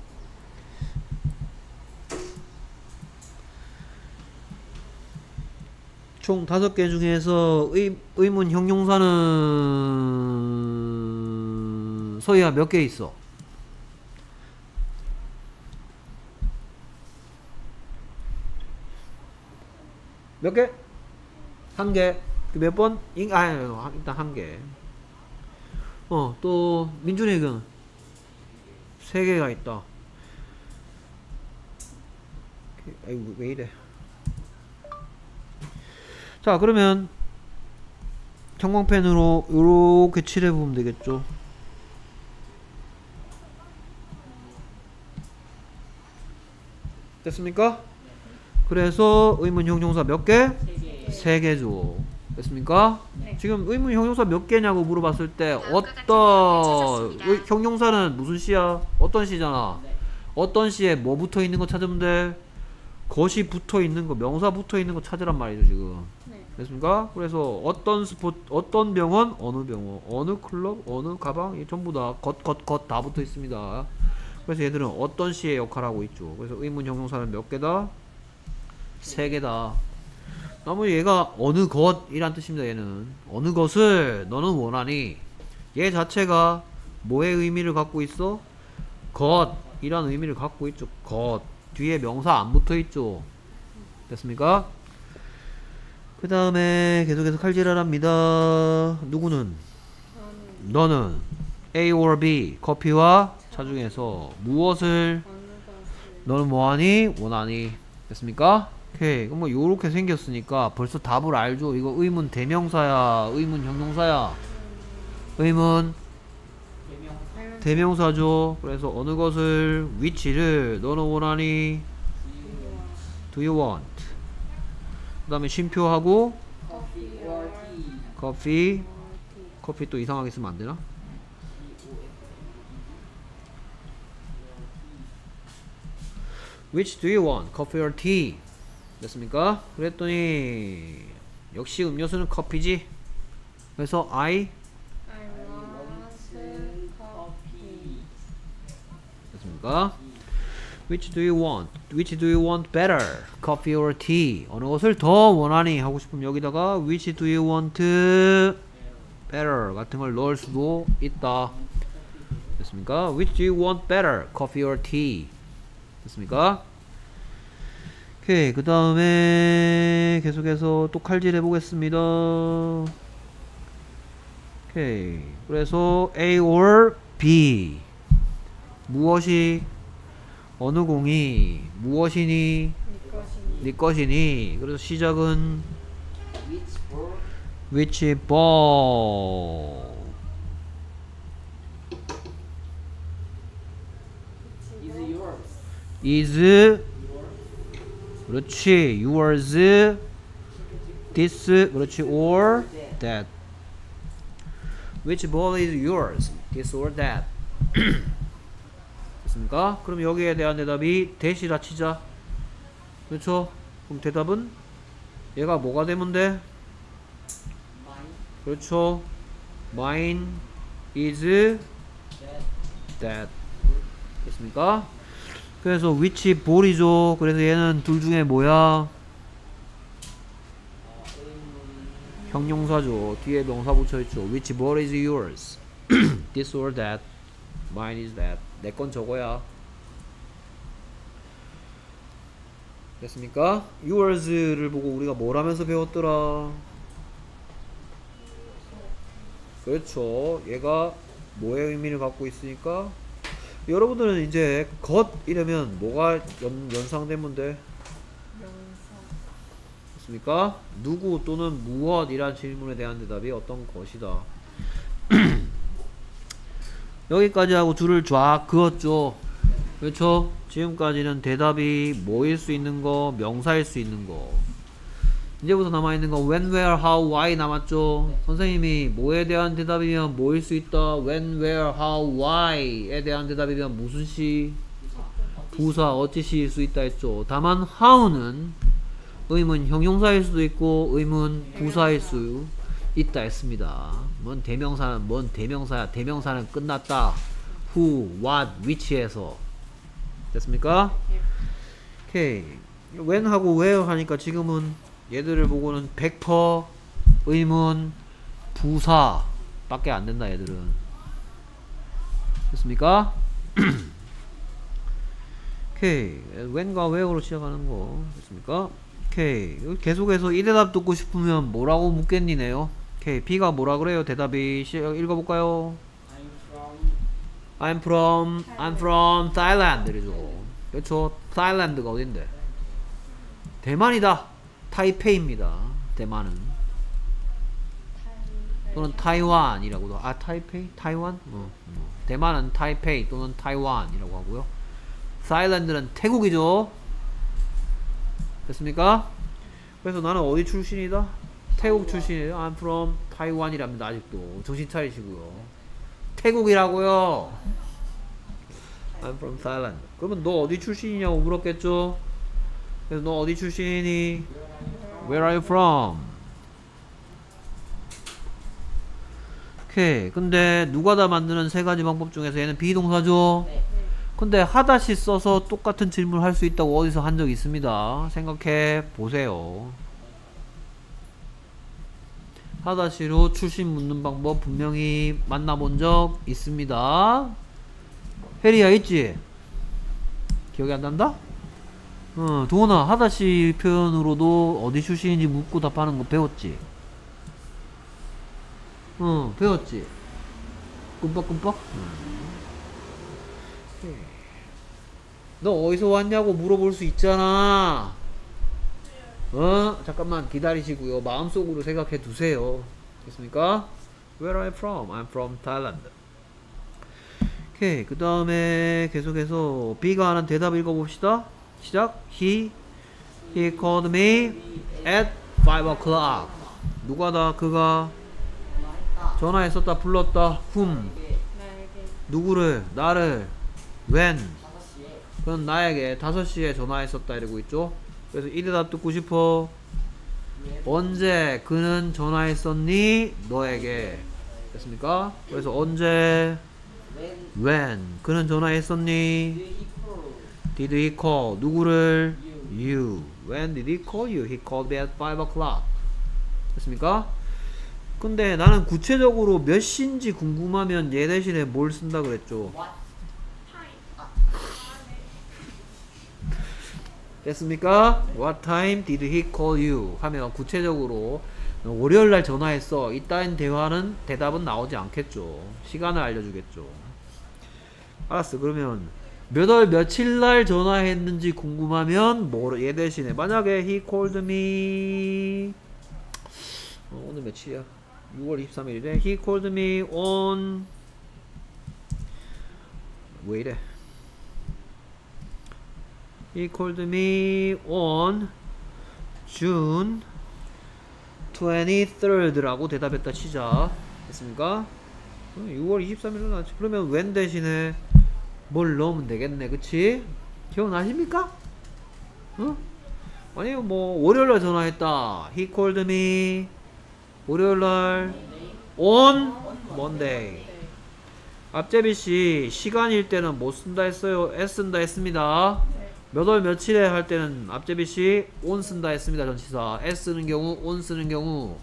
총 다섯 개 중에서 의, 의문 형용사는 서희야 몇 개 있어? 몇 개? 한 개. 몇 번? 인, 아, 일단 한 개. 어, 또 민준이는 세 개가 있다. 아이고 왜 이래? 자, 그러면 형광펜으로 요렇게 칠해보면 되겠죠. 됐습니까? 그래서 의문 형용사 몇 개? 세 개죠. 됐습니까? 네. 지금 의문 형용사 몇 개냐고 물어봤을 때 어떤 의- 형용사는 무슨 시야? 어떤 시잖아. 어떤 시에 뭐 붙어 있는 거 찾으면 돼? 것이 붙어 있는 거, 명사 붙어 있는 거 찾으란 말이죠, 지금. 네. 됐습니까? 그래서 어떤 스포, 어떤 병원, 어느 병원, 어느 클럽, 어느 가방, 이 전부 다 것, 것, 것 다 붙어 있습니다. 그래서 얘들은 어떤 시의 역할하고 있죠. 그래서 의문 형용사는 몇 개다? 세 개다. 나머지 얘가 어느 것이란 뜻입니다. 얘는 어느 것을 너는 원하니. 얘 자체가 뭐의 의미를 갖고 있어? 것이란 의미를 갖고 있죠. 것. 뒤에 명사 안 붙어 있죠. 됐습니까? 그 다음에 계속해서 칼질하랍니다. 누구는? 저는 너는 A or B 커피와 차 중에서 무엇을 어느 것을 너는 뭐하니? 원하니? 됐습니까? 오케이. 그럼 뭐 요렇게 생겼으니까 벌써 답을 알죠. 이거 의문 대명사야, 의문 형용사야? 의문 알면 대명사죠. 그래서 어느 것을 which를 너는 원하니? Do you want? 그 다음에 쉼표하고 Coffee or tea. 커피. 커피 또 이상하게 쓰면 안 되나? Which do you want? Coffee or tea? 됐습니까? 그랬더니 역시 음료수는 커피지. 그래서 I I want coffee. 됐습니까? Which do you want? Which do you want better? Coffee or tea? 어느 것을 더 원하니? 하고 싶으면 여기다가 Which do you want better? 같은 걸 넣을 수도 있다. 됐습니까? Which do you want better? Coffee or tea? 됐습니까? 오케이. 그 다음에 계속해서 또 칼질 해보겠습니다. 오케이. 그래서 A or B 무엇이 어느 공이 무엇이니? 네 것이니 네 것이니. 그래서 시작은 Which for Which ball Is yours? is Yours? 그렇지 yours this 그렇지 or that which ball is yours this or that 됐습니까? 그럼 여기에 대한 대답이 that이라 치자 그렇죠? 그럼 대답은 얘가 뭐가 되면 돼? Mine? 그렇죠 mine is That? that 됐습니까? 그래서 which ball이죠 그래서 얘는 둘 중에 뭐야? 어, 의문. 형용사죠. 뒤에 명사 붙여있죠. Which ball is yours? This or that? Mine is that. 내 건 저거야. 됐습니까? Yours를 보고 우리가 뭘 하면서 배웠더라? 그렇죠. 얘가 뭐의 의미를 갖고 있으니까 여러분들은 이제 것 이러면 뭐가 연, 연상되면 돼? 명사. 됐습니까? 누구 또는 무엇이란 질문에 대한 대답이 어떤 것이다. 여기까지 하고 줄을 쫙 그었죠. 그렇죠? 지금까지는 대답이 뭐일 수 있는 거, 명사일 수 있는 거. 이제부터 남아있는 거 when, where, how, why 남았죠. 선생님이 뭐에 대한 대답이면 뭐일 수 있다. when, where, how, why에 대한 대답이면 무슨 시? 부사, 어찌시일 수 있다 했죠. 다만 how는 의문 형용사일 수도 있고 의문 부사일 수 있다 했습니다. 뭔 대명사는 뭔 대명사야. 대명사는 끝났다. who, what, which에서 됐습니까? 오케이. when하고 where 하니까 지금은 얘들을 보고는 백 퍼센트 의문 부사 밖에 안 된다 얘들은. 됐습니까? 오케이. when과 where로 시작하는 거 됐습니까? 오케이. 계속해서 이 대답 듣고 싶으면 뭐라고 묻겠니네요. 오케이. B가 뭐라 그래요? 대답이 시, 읽어볼까요? I'm from. I'm from I'm from Thailand 이죠. 그렇죠. 타일랜드가 어딘데? 대만이다. 타이페이입니다. 대만은 또는 타이완이라고도 아 타이페이? 타이완? 어, 어. 대만은 타이페이 또는 타이완이라고 하고요. 타일랜드는 태국이죠. 됐습니까? 그래서 나는 어디 출신이다? 태국 출신이에요. I'm from 타이완이랍니다. 아직도 정신 차리시고요. 태국이라고요. I'm from Thailand. 그러면 너 어디 출신이냐고 물었겠죠? 그래서 너 어디 출신이니? Where are you from? 오케이. 근데 누가 다 만드는 세 가지 방법 중에서 얘는 비동사죠? 네. 근데 하다시 써서 똑같은 질문을 할 수 있다고 어디서 한 적 있습니다. 생각해 보세요. 하다시로 출신 묻는 방법 분명히 만나본 적 있습니다. 혜리야 있지? 기억이 안 난다? 어, 도원아 하다시 표현으로도 어디 출신인지 묻고 답하는 거 배웠지? 어 배웠지? 끔뻑끔뻑? 음. 너 어디서 왔냐고 물어볼 수 있잖아. 어? 잠깐만 기다리시고요. 마음속으로 생각해 두세요. 됐습니까? Where are you from? I'm from Thailand. 오케이. 그 다음에 계속해서 B가 하는 대답 읽어봅시다. 시작. He He called me at five o'clock. 누가다? 그가 전화했었다. 불렀다. whom? 나에게. 누구를? 나를. when? 다섯 시에. 그건 나에게 다섯 시에 전화했었다 이러고 있죠. 그래서 이 대답 듣고 싶어. 언제 그는 전화했었니? 너에게. 됐습니까? 그래서 언제 When when 그는 전화했었니? did he call Did he call 누구를? you? You. When did he call you? He called me at five o'clock. 됐습니까? 근데 나는 구체적으로 몇 시인지 궁금하면 얘 대신에 뭘 쓴다 그랬죠? What? 됐습니까? What time did he call you? 하면 구체적으로 월요일날 전화했어. 이따인 대화는 대답은 나오지 않겠죠. 시간을 알려주겠죠. 알았어. 그러면 몇 월 며칠날 전화했는지 궁금하면 뭐 얘 대신에 만약에 he called me 어, 오늘 며칠이야? 유월 이십삼일이래. He called me on 왜 이래? He called me on June twenty-third라고 대답했다 치자. 됐습니까? 어, 유월 이십삼일은 나왔지. 그러면 when 대신에 뭘 넣으면 되겠네. 그치? 기억나십니까? 어? 아니 뭐 월요일날 전화했다. He called me 월요일날 on Monday. 앞제비씨 시간일 때는 뭐 쓴다 했어요? S 쓴다 했습니다. 몇 월 며칠에 할 때는 앞제비씨 on 쓴다 했습니다. 전치사 S 쓰는 경우 on 쓰는 경우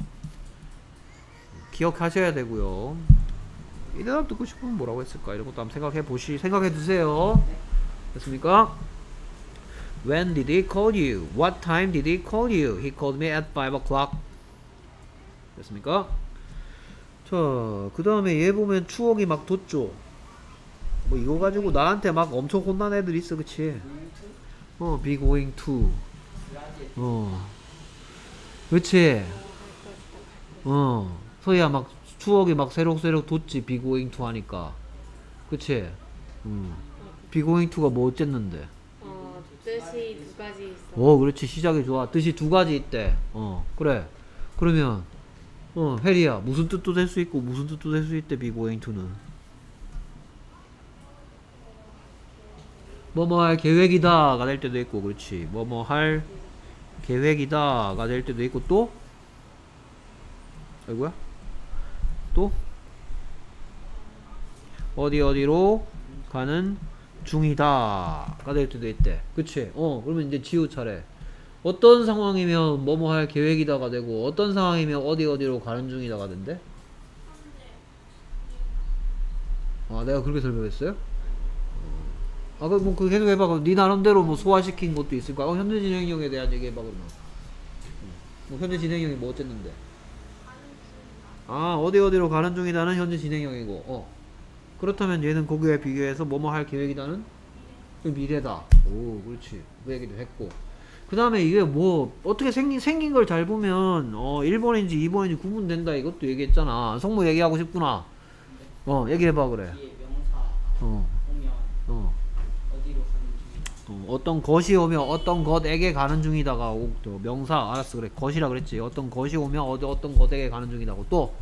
기억하셔야 되고요. 이 대답 듣고 싶으면 뭐라고 했을까? 이런 것도 한번 생각해 보시 생각해 두세요. 됐습니까? When did he call you? What time did he call you? He called me at five o'clock. 됐습니까? 자, 그 다음에 얘 보면 추억이 막 돋죠? 뭐 이거 가지고 나한테 막 엄청 혼난 애들 있어, 그치? 어, be going to. 어. 그치? 어. 서희야 막 추억이 막 새록새록 돋지, be going to 하니까. 그치? 음. be going to가 뭐 어쨌는데? 어, 뜻이 두 가지 있어. 어, 그렇지. 시작이 좋아. 뜻이 두 가지 있대. 어, 그래. 그러면 어, 혜리야, 무슨 뜻도 될 수 있고 무슨 뜻도 될 수 있대. be going to는 뭐뭐 할 계획이다 가 될 때도 있고, 그렇지. 뭐뭐 할 계획이다 가 될 때도 있고, 또 아이고야, 또 어디 어디로 가는 중이다 가 될 때도 있대. 그치? 어, 그러면 이제 지우 차례. 어떤 상황이면 뭐뭐 할 계획이다가 되고, 어떤 상황이면 어디 어디로 가는 중이다가 된대? 아, 내가 그렇게 설명했어요? 아, 그, 뭐, 그 계속 해봐. 그럼 네 나름대로 뭐 소화시킨 것도 있을 거야. 어, 현재 진행형에 대한 얘기 해봐, 그러면. 뭐, 현재 진행형이 뭐 어쨌는데? 아, 어디 어디로 가는 중이다는 현재 진행형이고, 어. 그렇다면 얘는 거기에 비교해서 뭐뭐 할 계획이다는 미래다. 오, 그렇지. 그 얘기도 했고. 그 다음에 이게 뭐 어떻게 생긴 생긴 걸 잘 보면 어 일 번인지 이 번인지 구분된다, 이것도 얘기했잖아. 성모 얘기하고 싶구나. 어, 얘기해봐. 그래. 뒤에 명사 어, 오면 어, 어디로 가는 중이다. 어, 어떤 것이 오면 어떤 것에게 가는 중이다가 오, 또 명사. 알았어. 그래. 것이라 그랬지. 어떤 것이 오면 어디 어떤 것에게 가는 중이다고. 또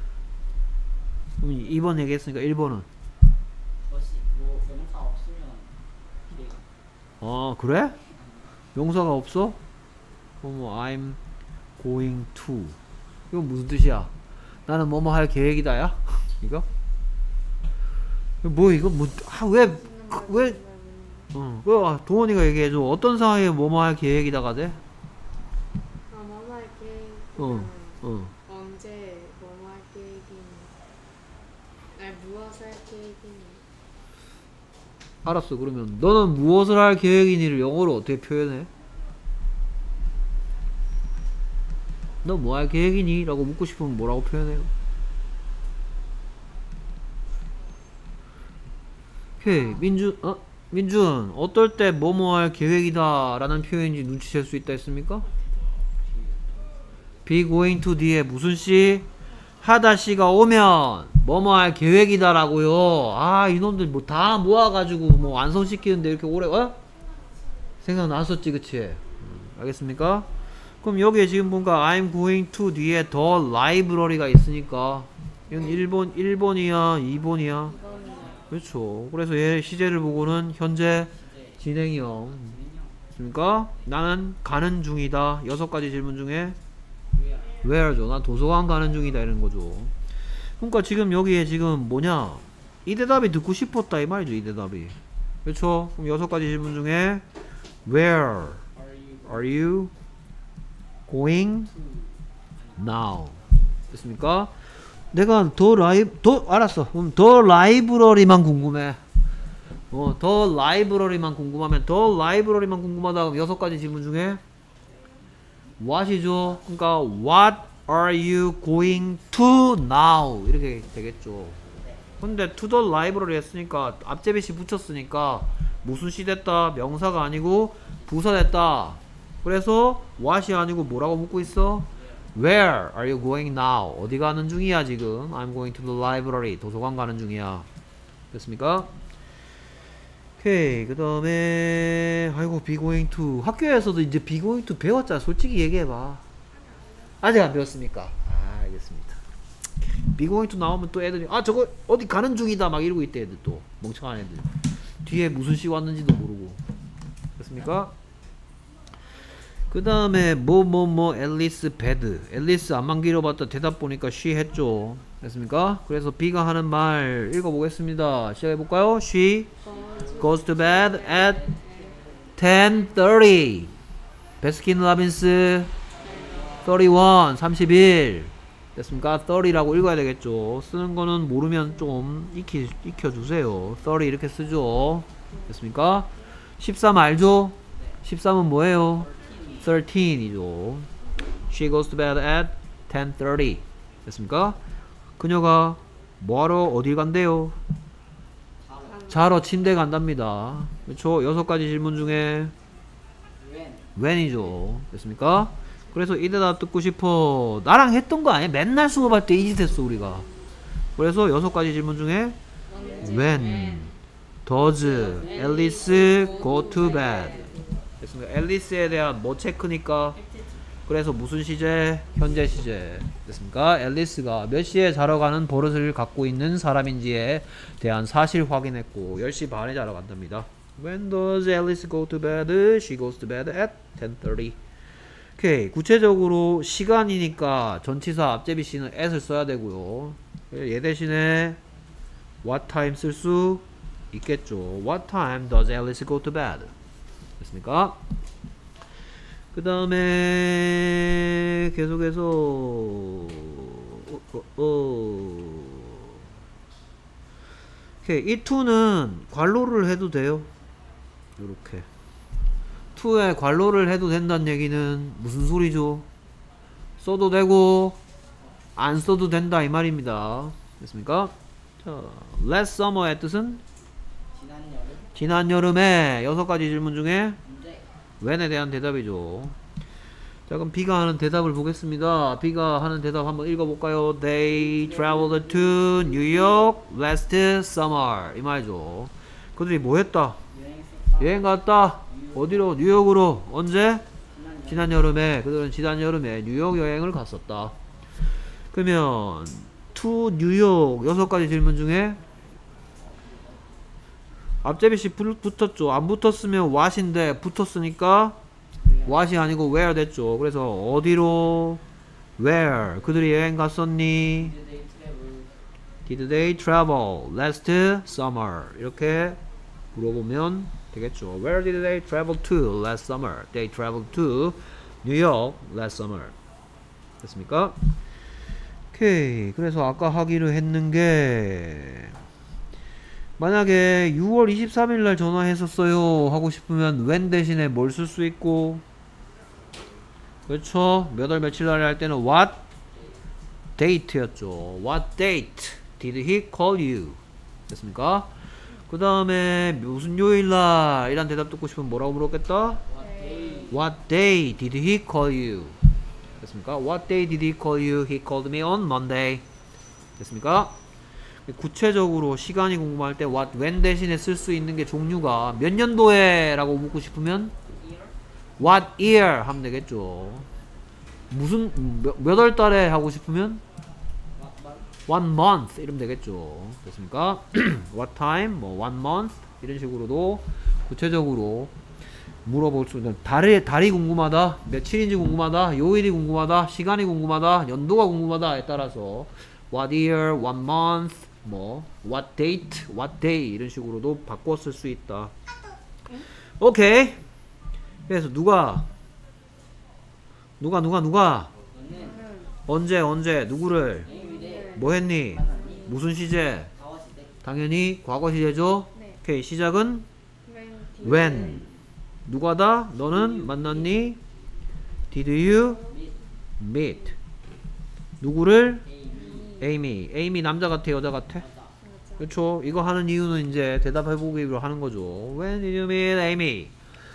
그럼 이 번 얘기했으니까 일 번은 것이 뭐 명사 없으면 비례가. 어, 그래? 명사가 없어? 그럼 뭐 I'm going to, 이건 무슨 뜻이야? 나는 뭐뭐 할 계획이다야? 이거? 뭐 이거 뭐 아, 왜 왜? 어, 그 아, 도원이가 얘기해줘. 어떤 상황에 뭐뭐 할 계획이다가 돼? 아, 뭐뭐 할 계획. 어, 어. 언제 뭐뭐 할 계획이니? 아니, 무엇을 할 계획이니? 알았어. 그러면 너는 무엇을 할 계획이니를 영어로 어떻게 표현해? 너 뭐 할 계획이니? 라고 묻고 싶으면 뭐라고 표현해요? 오케이. 민준, 어? 민준, 어떨 때 뭐뭐 할 계획이다 라는 표현인지 눈치챌 수 있다 했습니까? be going to 뒤에 무슨 씨? 하다 씨가 오면 뭐뭐 할 계획이다 라고요. 아, 이놈들 뭐 다 모아가지고 뭐 완성시키는데 이렇게 오래, 어? 생각났었지, 그치? 음, 알겠습니까? 그럼 여기에 지금 뭔가 I'm going to 뒤에 더 라이브러리가 있으니까 이건 일 번, 일 번이야, 이 번이야? 그렇죠. 그래서 얘 시제를 보고는 현재 진행형. 그러니까 나는 가는 중이다. 여섯 가지 질문 중에 where죠. 난 도서관 가는 중이다, 이런 거죠. 그러니까 지금 여기에 지금 뭐냐, 이 대답이 듣고 싶었다 이 말이죠. 이 대답이. 그렇죠. 그럼 여섯 가지 질문 중에 where are you going now? 됐습니까? 내가 더 라이브, 더, 알았어. 그럼 더 라이브러리만 궁금해. 어, 더 라이브러리만 궁금하면, 더 라이브러리만 궁금하다. 그럼 여섯 가지 질문 중에 what이죠. 그러니까 what are you going to now? 이렇게 되겠죠. 근데 to the library 했으니까 앞제비시 붙였으니까 무슨 시 됐다? 명사가 아니고 부사 됐다. 그래서 what이 아니고 뭐라고 묻고 있어? Where are you going now? 어디 가는 중이야 지금? I'm going to the library. 도서관 가는 중이야. 됐습니까? 오케이. 그 다음에 아이고 be going to. 학교에서도 이제 be going to 배웠잖아. 솔직히 얘기해봐. 아직 안 배웠습니까? 아 알겠습니다. be going to 나오면 또 애들이 아 저거 어디 가는 중이다 막 이러고 있대. 애들 또 멍청한 애들 뒤에 무슨 시 왔는지도 모르고. 됐습니까? 그 다음에 뭐 뭐 뭐 앨리스 베드. 앨리스 안만 길어봤다 대답 보니까 she 했죠. 됐습니까? 그래서 B가 하는 말 읽어보겠습니다. 시작해볼까요? She goes to bed at ten thirty. 베스킨 라빈스 삼십일, 삼십일. 됐습니까? 삼십라고 읽어야 되겠죠. 쓰는 거는 모르면 좀 익히, 익혀주세요. 삼십 이렇게 쓰죠. 됐습니까? 십삼 알죠? 십삼은 뭐예요? thirteen이죠. She goes to bed at ten thirty. 됐습니까? 그녀가 뭐하러 어딜 간대요? 자러 침대 간답니다. 그렇죠? 여섯 가지 질문 중에 when when이죠. 됐습니까? 그래서 이 대답 듣고 싶어. 나랑 했던 거 아니야? 맨날 수업할 때 이 짓 했어 우리가. 그래서 여섯 가지 질문 중에 when does Alice go to bed? 됐습니까? 앨리스에 대한 뭐 체크니까. 그래서 무슨 시제? 현재 시제. 됐습니까? 앨리스가 몇 시에 자러 가는 버릇을 갖고 있는 사람인지에 대한 사실 확인했고 열 시 반에 자러 간답니다. When does Alice go to bed? She goes to bed at ten thirty. 오케이. 구체적으로 시간이니까 전치사 앞제비 씨는 at을 써야 되고요. 얘 대신에 what time 쓸 수 있겠죠. What time does Alice go to bed? 됐습니까? 그 다음에 계속해서 어, 어, 어. 오케이. 이 to는 괄호를 해도 돼요. 요렇게 to에 괄호를 해도 된다는 얘기는 무슨 소리죠? 써도 되고 안 써도 된다 이 말입니다. 됐습니까? 자, last summer의 뜻은 지난 여름 지난 여름에 여섯 가지 질문 중에 문제 when에 대한 대답이죠. 자, 그럼 B가 하는 대답을 보겠습니다. B가 하는 대답 한번 읽어볼까요? They traveled to New York last summer. 이 말이죠. 그들이 뭐 했다? 여행했었다. 여행 갔다. 어디로? 뉴욕으로. 언제? 지난 지난 여름에. 그들은 지난 여름에 뉴욕 여행을 갔었다. 그러면 to 뉴욕 여섯 가지 질문 중에 앞제비씨 붙었죠. 안 붙었으면 what인데 붙었으니까 what이 아니고 where 됐죠. 그래서 어디로? where. 그들이 여행 갔었니? Did they travel? Did they travel last summer? 이렇게 물어보면 되겠죠. Where did they travel to last summer? They traveled to New York last summer. 됐습니까? 오케이. 그래서 아까 하기로 했는 게 만약에 유월 이십삼일 날 전화했었어요 하고 싶으면 when 대신에 뭘 쓸 수 있고 그렇죠. 몇 월 며칠 날에 할 때는 what date였죠. What date did he call you? 됐습니까? 그 다음에 무슨 요일날 이란 대답 듣고 싶으면 뭐라고 물었겠다? What day? What day did he call you? 됐습니까? What day did he call you? He called me on Monday. 됐습니까? 구체적으로 시간이 궁금할 때 what, when 대신에 쓸 수 있는 게 종류가 몇 년도에 라고 묻고 싶으면 Year? what year 하면 되겠죠. 무슨 몇 월 달에 하고 싶으면 What month? one month 이러면 되겠죠. 됐습니까? what time, 뭐 one month 이런 식으로도 구체적으로 물어볼 수 있는. 달이, 달이 궁금하다, 며칠인지 궁금하다, 요일이 궁금하다, 시간이 궁금하다, 연도가 궁금하다에 따라서 what year, what month, 뭐 what date, what day 이런 식으로도 바꿔 쓸 수 있다. 오케이. 그래서 누가 누가 누가 누가 너는 언제 언제 누구를 Everyday 뭐 했니? 만났니? 무슨 시제? 과거 시대 당연히 과거 시제죠. 네. 오케이. 시작은 when when. 누가다? 너는 만났니? Did you meet meet? 누구를? Amy 에이미. 에이미 남자 같아 여자 같아? 맞아. 맞아. 그렇죠. 이거 하는 이유는 이제 대답해보기로 하는 거죠. When did you meet Amy?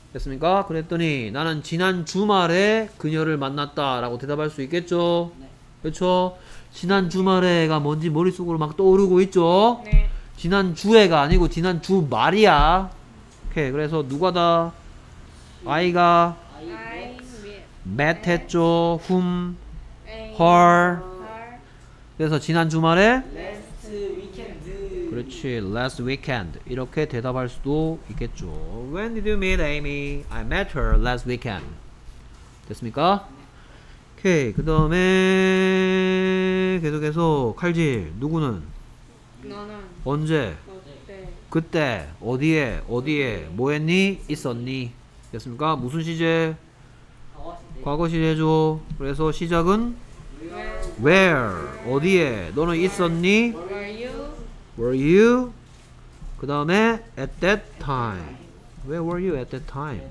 됐습니까? 그랬더니 나는 지난 주말에 그녀를 만났다 라고 대답할 수 있겠죠? 네. 그렇죠? 지난 주말에가 뭔지 머릿속으로 막 떠오르고 있죠? 네. 지난 주에가 아니고 지난 주말이야. 오케이. 그래서 누가다? 아이가 I I met met 했죠. whom, met her. her 그래서 지난 주말에 last weekend. 그렇지. last weekend. 이렇게 대답할 수도 있겠죠. When did you meet Amy? I met her last weekend. 됐습니까? 오케이. 그 다음에 계속해서 칼질. 누구는? 너는 언제? 어때? 그때 어디에 어디에 뭐 했니? 있었니? 됐습니까? 무슨 시제? 과거시제. 과거 시제죠. 그래서 시작은 Where where 어디에 너는 있었니? were you? Were you? 그 다음에 at that time. Where were you at that time?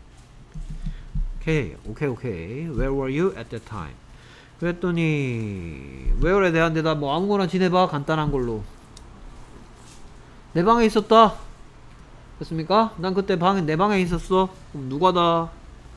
오케이, 오케이, 오케이. Where were you at that time? 그랬더니 where에 대한 대답 뭐 아무거나 지내봐. 간단한 걸로. 내 방에 있었다. 됐습니까? 난 그때 방에 내 방에 있었어. 그럼 누가다?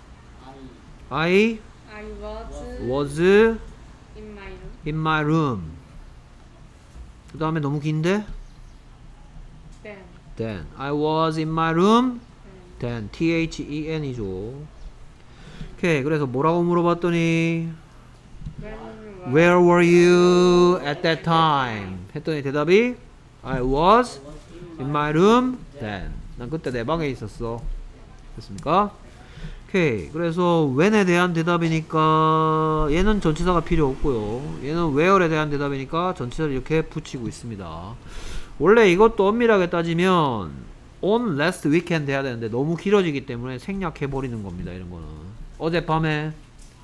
I I I was was in my room. in my room. 그 다음에 너무 긴데? Then Then I was in my room. then then T-H-E-N이죠. 오케이. 그래서 뭐라고 물어봤더니 when Where were you at that time? 했더니 대답이 I was in my room then. 난 그때 내 방에 있었어. 됐습니까? 오케이. 그래서 when에 대한 대답이니까 얘는 전치사가 필요 없고요. 얘는 where에 대한 대답이니까 전치사를 이렇게 붙이고 있습니다. 원래 이것도 엄밀하게 따지면 on last weekend 해야 되는데 너무 길어지기 때문에 생략해 버리는 겁니다. 이런 거는 어젯밤에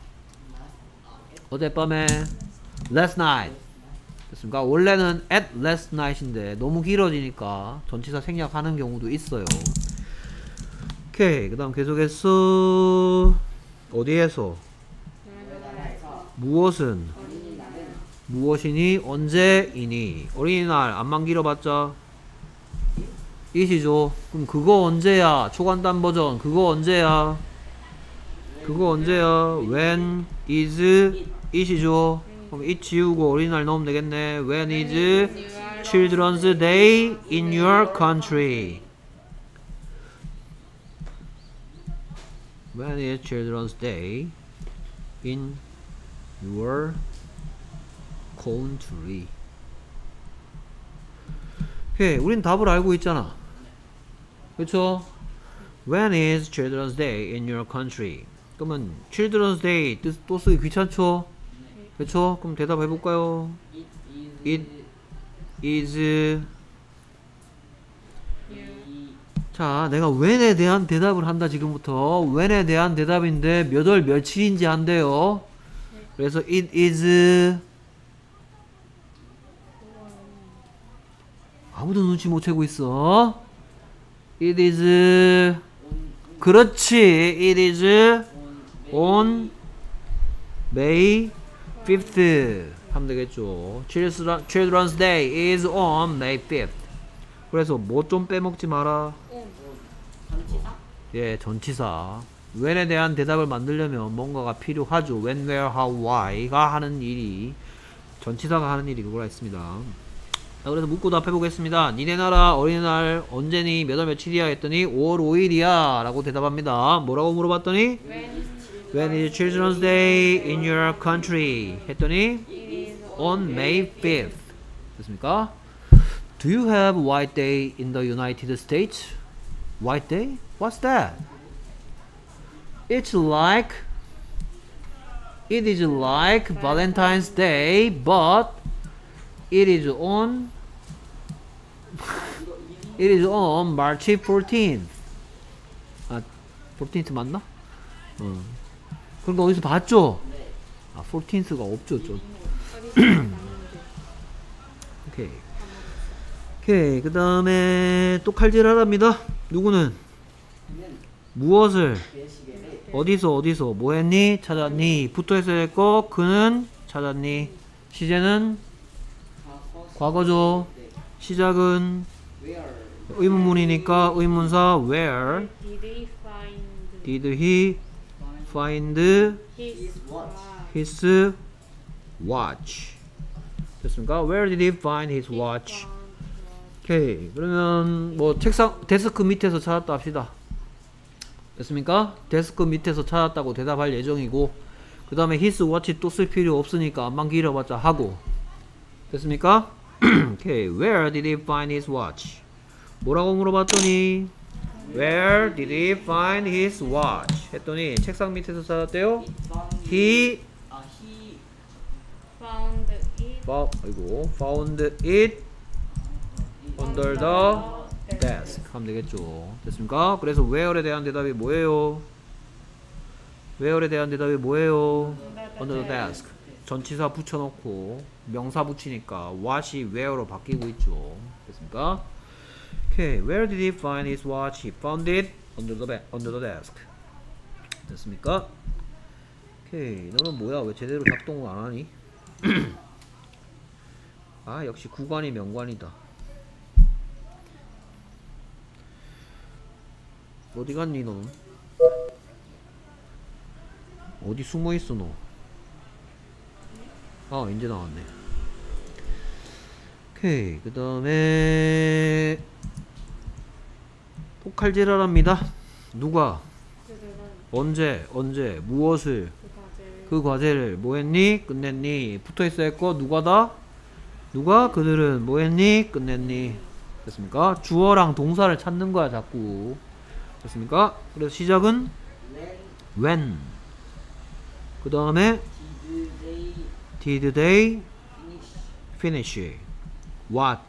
어젯밤에 last night 됐습니까? 원래는 at last night인데 너무 길어지니까 전치사 생략하는 경우도 있어요. 오케이. 그 다음 계속해서 어디에서 무엇은 무엇이니 언제이니 어린이날 안만 길어봤자 이시죠. 그럼 그거 언제야? 초간단 버전 그거 언제야? 그거 언제야? When is it이죠. 그럼 it 지우고 어린이날 넣으면 되겠네. When is Children's Day in your country? When is Children's Day in your country? 오케이, 우린 답을 알고 있잖아. 그쵸? When is Children's Day in your country? 그러면 Children's Day 뜻 또 쓰기 귀찮죠? 그쵸? 그럼 대답해 볼까요? it is It is you 자, 내가 when에 대한 대답을 한다 지금부터. when에 대한 대답인데 몇 월 며칠인지 한대요. 그래서 it is 아무도 눈치 못 채고 있어. It is 그렇지. It is on May fifth 하면 되겠죠. Children- Children's Day is on May fifth. 그래서 뭐 좀 빼먹지 마라. 전치사. 예, 전치사. when에 대한 대답을 만들려면 뭔가가 필요하죠. when, where, how, why가 하는 일이 전치사가 하는 일이 그거라 했습니다. 자, 그래서 묻고 답해보겠습니다. 니네 나라 어린이날 언제니 몇 월 며칠이야 했더니 오월 오일이야 라고 대답합니다. 뭐라고 물어봤더니 When is Children's Day in your country? 했더니 it is on May fifth. 됐습니까? Do you have White Day in the United States? White Day? What's that? It's like it is like Valentine's Day, but it is on it is on March fourteenth. 아, fourteenth 맞나? 어. 그런 거 어디서 봤죠? 아, fourteenth가 없죠, 좀. 어디서 났는데 오케이. 오케이. 그 다음에 또 칼질하랍니다. 누구는? 무엇을? 배시계를 어디서 어디서 뭐 했니? 찾았니? 붙어 있어야 될 거 그는 찾았니? 시제는 과거 과거죠. 시작은 where 의문문이니까 의문사 where. did they find Did he find His watch. his watch? 됐습니까? Where did he find his watch? 오케이. 그러면 뭐 책상 데스크 밑에서 찾았다 합시다. 됐습니까? 데스크 밑에서 찾았다고 대답할 예정이고, 그 다음에 his watch 또 쓸 필요 없으니까 안만 길어봤자 하고. 됐습니까? 오케이. Where did he find his watch? 뭐라고 물어봤더니 Where did he find his watch? 했더니 책상 밑에서 찾았대요. He 아, he Found it found, 아이고, found it under the desk 하면 되겠죠. 됐습니까? 그래서 where에 대한 대답이 뭐예요? where에 대한 대답이 뭐예요? under the desk. 전치사 붙여놓고 명사 붙이니까 what이 where로 바뀌고 있죠. 됐습니까? 오케이. Where did he find his watch? He found it under the, be- under the desk. 됐습니까? 오케이. 너는 뭐야? 왜 제대로 작동을 안 하니? 아, 역시 구관이 명관이다. 어디 갔니 너는? 어디 숨어 있어 너? 아, 이제 나왔네. 오케이. 그 다음에 토칼질하랍니다. 누가? 그들은 언제? 언제? 무엇을? 그 과제를 그 과제를 뭐했니? 끝냈니? 붙어있어야 했고 누가다? 누가? 그들은 뭐했니? 끝냈니? 됐습니까? 주어랑 동사를 찾는 거야 자꾸. 됐습니까? 그래서 시작은 when when. 그 다음에 did they did they finish finish what?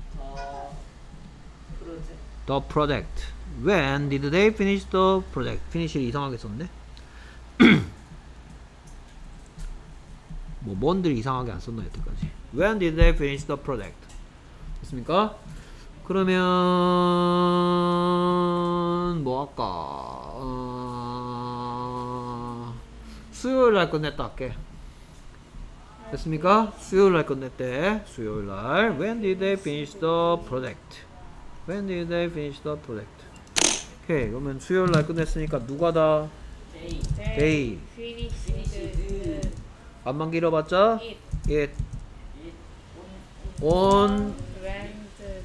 the project? the project. When did they finish the project? finish를 이상하게 썼네. 뭐 뭔들 이상하게 안 썼나 여태까지. When did they finish the project? 됐습니까? 그러면 뭐 할까? 어... 수요일날 끝냈다 할게. 됐습니까? 수요일날 끝냈대. 수요일날 When did they finish the project? When did they finish the project? 오케이. 그러면 수요일날 끝냈으니까 누가다? they they. finished finished 안만 길어봤자 it it it on Wednesday.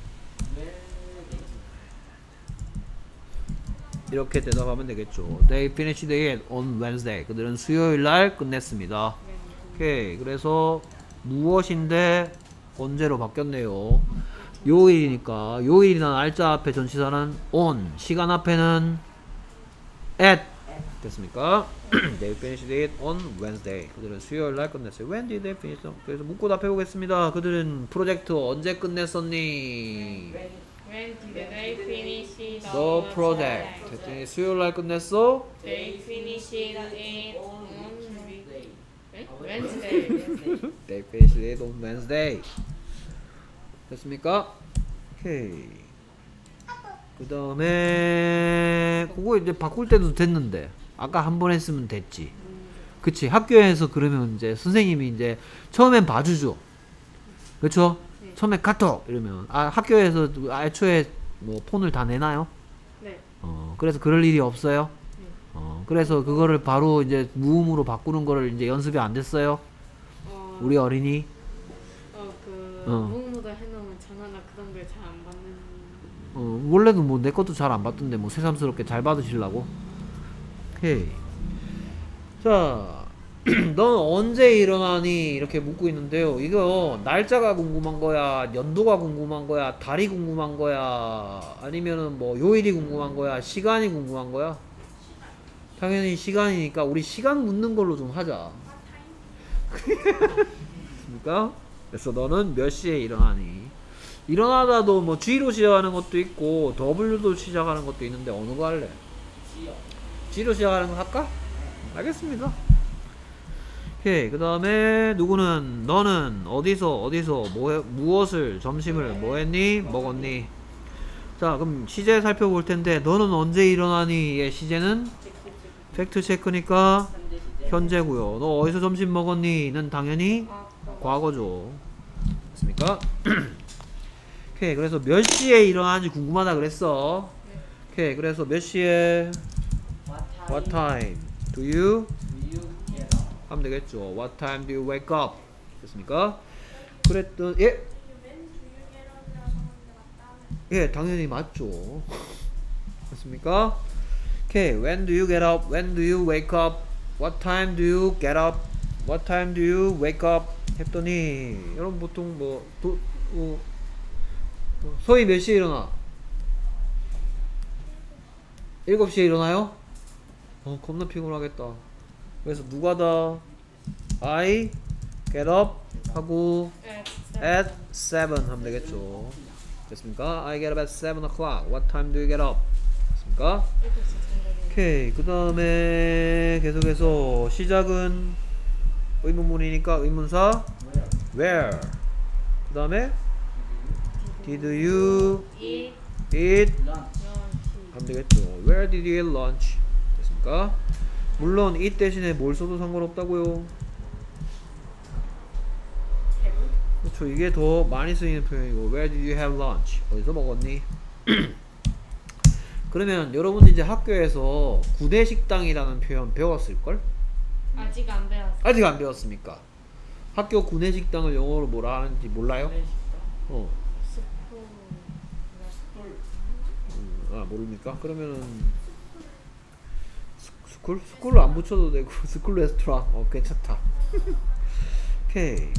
이렇게 대답하면 되겠죠. They finished it on Wednesday. 그들은 수요일날 끝냈습니다. 오케이. 그래서 무엇인데 언제로 바뀌었네요. 요일이니까 요일이나 날짜 앞에 전치사는 on, 시간 앞에는 at. 됐습니까? They finished it on Wednesday. 그들은 수요일날 끝냈어요. When did they finish? 그래서 묻고 답해보겠습니다. 그들은 프로젝트 언제 끝냈었니? When did they finish the The project. 했더니 수요일날 끝냈어? They finished it on Wednesday. Wednesday. They finished it on Wednesday. 됐습니까? 오케이. 그 다음에 그거 이제 바꿀 때도 됐는데 아까 한 번 했으면 됐지. 그치? 학교에서 그러면 이제 선생님이 이제 처음엔 봐주죠. 그쵸? 네. 처음에 카톡 이러면 아 학교에서 애초에 뭐 폰을 다 내나요? 네. 어 그래서 그럴 일이 없어요. 네. 어 그래서 그거를 바로 이제 무음으로 바꾸는 거를 이제 연습이 안 됐어요. 어, 우리 어린이. 어그 어. 무음으로 해놓으면 전화나 그런 걸 잘 안 받는. 어 원래도 뭐 내 것도 잘 안 받던데 뭐 새삼스럽게 잘 받으시려고. 오케이. 자, 넌 언제 일어나니? 이렇게 묻고 있는데요. 이거 날짜가 궁금한 거야? 연도가 궁금한 거야? 달이 궁금한 거야? 아니면은 뭐 요일이 궁금한 거야? 시간이 궁금한 거야? 당연히 시간이니까 우리 시간 묻는 걸로 좀 하자. 그러니까 그래서 너는 몇 시에 일어나니? 일어나다도 뭐 G로 시작하는 것도 있고 W로 시작하는 것도 있는데 어느 거 할래? 지요. G로 시작하는 거 할까? 알겠습니다. 오케이. 그 다음에 누구는 너는 어디서 어디서 뭐 무엇을 점심을 뭐 했니? 먹었니? 자 그럼 시제 살펴볼 텐데 너는 언제 일어나니? 의 시제는 팩트 체크니까 현재 시제. 현재고요. 너 어디서 점심 먹었니?는 당연히 과거죠. 됐습니까? 오케이. 그래서 몇 시에 일어나는지 궁금하다 그랬어. 오케이. 그래서 몇 시에 What time do you Do you get up? 하면 되겠죠. What time do you wake up? 됐습니까? 그랬던 예? 예, 당연히 맞죠. 됐습니까? 오케이. When do you get up? When do you wake up? What time do you get up? What time do you wake up? 했더니 여러분 보통 뭐 도, 어, 어, 소희 몇 시에 일어나? 일곱 시에 일어나요? 어, 겁나 피곤하겠다. 그래서 누가 다 I get up 하고 at seven 하면 되겠죠. 됐습니까? I get up at seven o'clock. What time do you get up? 됐습니까? 오케이. 그 다음에 계속해서 시작은 의문문이니까 의문사 where. 그 다음에 did you eat eat Lunch. lunch. 하면 되겠죠. Where did you eat lunch? 됐습니까? 물론 eat 대신에 뭘 써도 상관없다고요. 그렇죠. 이게 더 많이 쓰이는 표현이고 Where did you have lunch? 어디서 먹었니? 그러면 여러분들 이제 학교에서 구내식당이라는 표현 배웠을걸? 아직 안 배웠어. 아직 안 배웠습니까? 학교 구내식당을 영어로 뭐라 하는지 몰라요? 네, 식당. 어. 스프. 꿀. 음, 아 모릅니까? 그러면은 스, 스쿨? 스쿨로 안 붙여도 되고 스쿨 레스토랑 어 괜찮다. 오케이.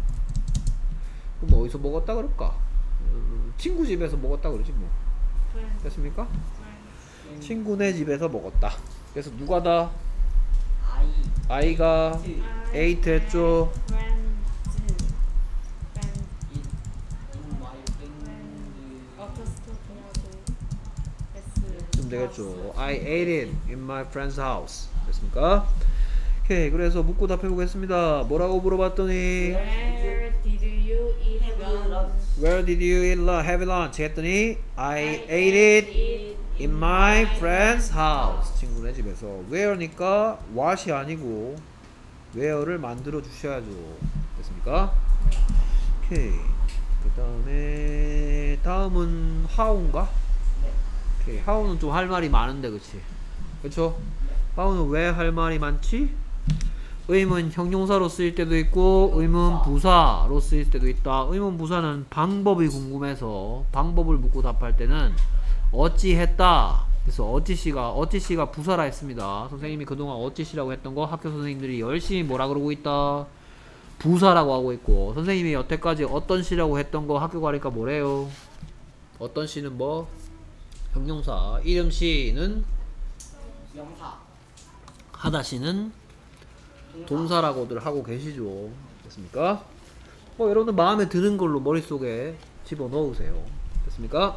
그럼 어디서 먹었다 그럴까? 음, 친구 집에서 먹었다 그러지 뭐. friends, 됐습니까? friends. 친구네 집에서 먹었다. 그래서 누가 다 아이. 아이가 이. ate 했죠. friends. friends. In, in my friend. 어퍼스토피하고 S. 좀 되겠죠. I ate it in my friend's house. 됐습니까? 오케이. 그래서 묻고 답해 보겠습니다. 뭐라고 물어봤더니 Where did you eat Have lunch? lunch. Where did you eat lunch? Have lunch? 했더니 I ate it in my friend's house. 친구네 집에서. Where니까 what이 아니고 where를 만들어 주셔야죠. 됐습니까? 오케이. 그 다음에 다음은 how인가? 오케이. how는 좀 할 말이 많은데 그치? 그쵸? how는 왜 할 말이 많지? 의문 형용사로 쓰일 때도 있고 의문 부사로 쓰일 때도 있다. 의문 부사는 방법이 궁금해서 방법을 묻고 답할 때는 어찌했다. 그래서 어찌씨가 어찌씨가 부사라 했습니다. 선생님이 그동안 어찌씨라고 했던 거 학교 선생님들이 열심히 뭐라 그러고 있다. 부사라고 하고 있고 선생님이 여태까지 어떤 씨라고 했던 거 학교 가니까 뭐래요? 어떤 씨는 뭐? 형용사. 이름 씨는 명사. 하다 씨는 동사라고들 하고 계시죠. 됐습니까? 뭐 여러분들 마음에 드는 걸로 머릿속에 집어넣으세요. 됐습니까?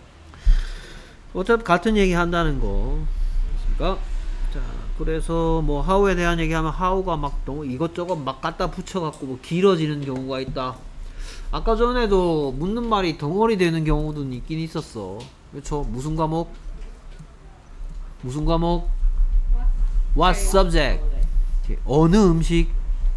어차피 같은 얘기 한다는 거. 됐습니까? 자, 그래서 뭐 how에 대한 얘기하면 how가 막 너무 이것저것 막 갖다 붙여갖고 뭐 길어지는 경우가 있다. 아까 전에도 묻는 말이 덩어리 되는 경우도 있긴 있었어. 그렇죠? 무슨 과목? 무슨 과목? What subject? 어느 음식?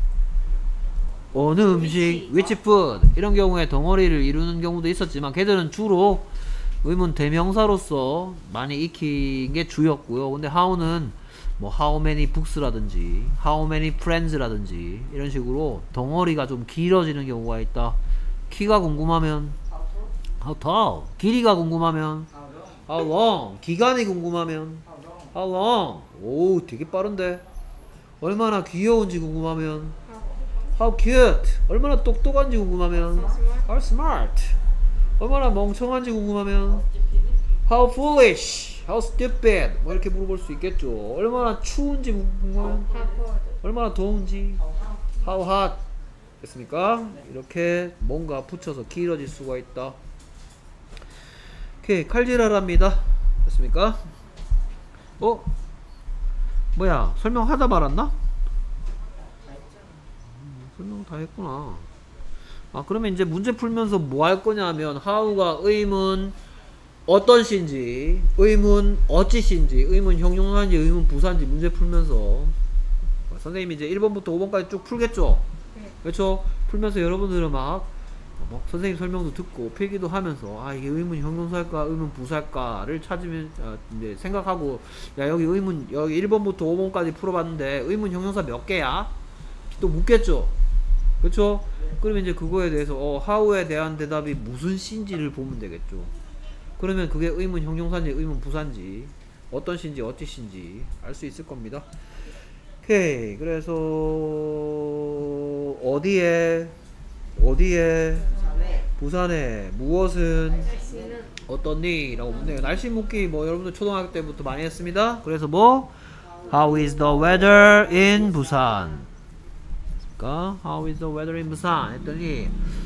어느 음식? Which food? 이런 경우에 덩어리를 이루는 경우도 있었지만 걔들은 주로 의문 대명사로서 많이 익힌 게 주였고요. 근데 how는 뭐 how many books라든지 how many friends라든지 이런 식으로 덩어리가 좀 길어지는 경우가 있다. 키가 궁금하면 how tall, 길이가 궁금하면 how long, 기간이 궁금하면 how long. 오, 되게 빠른데. 얼마나 귀여운지 궁금하면 how cute, 얼마나 똑똑한지 궁금하면 how smart, 얼마나 멍청한지 궁금하면 how foolish, how stupid 뭐 이렇게 물어볼 수 있겠죠. 얼마나 추운지 궁금하면 얼마나 더운지 how hot. 됐습니까? 이렇게 뭔가 붙여서 길어질 수가 있다. 오케이. 칼질하랍니다. 됐습니까? 어? 뭐야, 설명하다 말았나? 음, 설명 다 했구나. 아, 그러면 이제 문제 풀면서 뭐 할 거냐 하면 how가 의문 어떤 시인지, 의문 어찌 시인지, 의문 형용사인지, 의문 부사인지 문제 풀면서 선생님이 이제 일 번부터 오 번까지 쭉 풀겠죠? 네. 그렇죠? 풀면서 여러분들은 막 뭐 선생님 설명도 듣고 필기도 하면서 아 이게 의문 형용사일까 의문 부사일까를 찾으면 아, 이제 생각하고 야 여기 의문 여기 일 번부터 오 번까지 풀어봤는데 의문 형용사 몇 개야? 또 묻겠죠. 그렇죠? 그러면 이제 그거에 대해서 어 how에 대한 대답이 무슨 시인지를 보면 되겠죠. 그러면 그게 의문 형용사인지 의문 부사인지 어떤 시인지 어찌 시인지 알 수 있을 겁니다. 오케이. 그래서 어디에 어디에 부산에 무엇은 날씨는 어떤니? 라고 묻네요. 날씨 묻기 뭐 여러분들 초등학교 때부터 많이 했습니다. 그래서 뭐 How is the weather in 부산? 그러니까 How is the weather in 부산? 했더니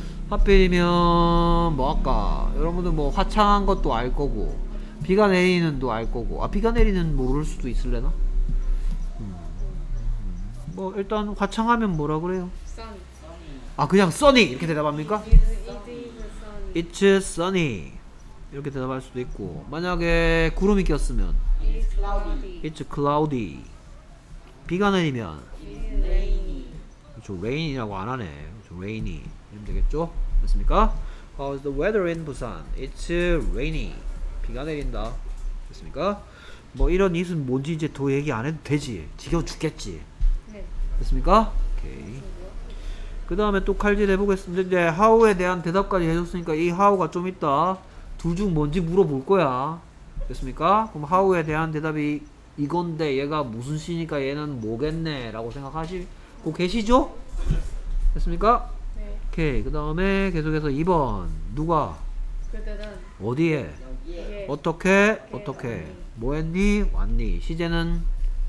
하필이면 뭐 아까 여러분들 뭐 화창한 것도 알 거고 비가 내리는도 알 거고 아 비가 내리는 모를 수도 있을래나? 음. 뭐 일단 화창하면 뭐라 그래요? sunny. 아 그냥 sunny 이렇게 대답합니까? It is sunny. It's sunny 이렇게 대답할 수도 있고 만약에 구름이 꼈으면 It is cloudy. It's cloudy 비가 내리면 It is rainy. 그렇죠 rain이라고 안 하네 그렇죠 rainy 이러면 되겠죠? 됐습니까? How is the weather in Busan? It's rainy 비가 내린다 됐습니까? 뭐 이런 it은 뭔지 이제 더 얘기 안 해도 되지 지겨워 죽겠지 네. 됐습니까? 오케이 그 다음에 또 칼질 해보겠습니다. 이제 how에 대한 대답까지 해줬으니까 이 how가 좀 있다 둘 중 뭔지 물어볼 거야 됐습니까? 그럼 how에 대한 대답이 이건데 얘가 무슨 시니까 얘는 뭐겠네 라고 생각하시고 계시죠? 됐습니까? 네. 오케이 그 다음에 계속해서 이 번 누가 그들은 어디에 여기에 예. 어떻게 어떻게 뭐했니 왔니 시제는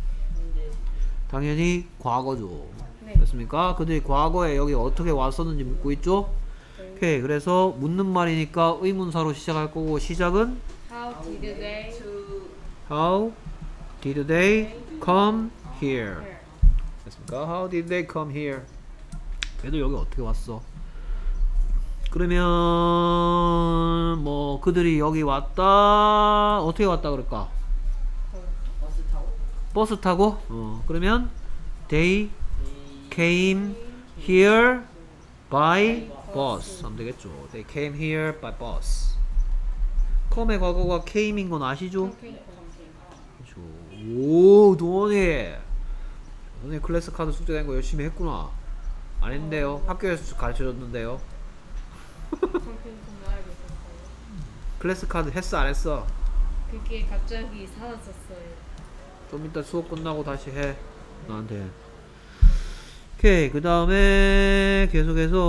당연히 과거죠 네. 됐습니까? 그들이 과거에 여기 어떻게 왔었는지 묻고 있죠? 네. 오케이 그래서 묻는 말이니까 의문사로 시작할 거고 시작은 How did they to How did they come here? here? 됐습니까? How did they come here? 얘들 여기 어떻게 왔어? 그러면 뭐 그들이 여기 왔다 어떻게 왔다 그럴까? 버스 타고 버스 타고? 어 그러면 they came here by bus 하면 되겠죠. They came here by bus. come의 과거가 came인 건 아시죠? Okay. 그렇죠. 오 도원이 선생님 클래스 카드 숙제된 거 열심히 했구나. 안 했는데요. 학교에서 가르쳐줬는데요. 컴퓨터 알겠었어요. 클래스 카드 했어 안 했어? 그게 갑자기 사라졌어요. 좀 이따 수업 끝나고 다시 해 나한테. 오케이 그 다음에 계속해서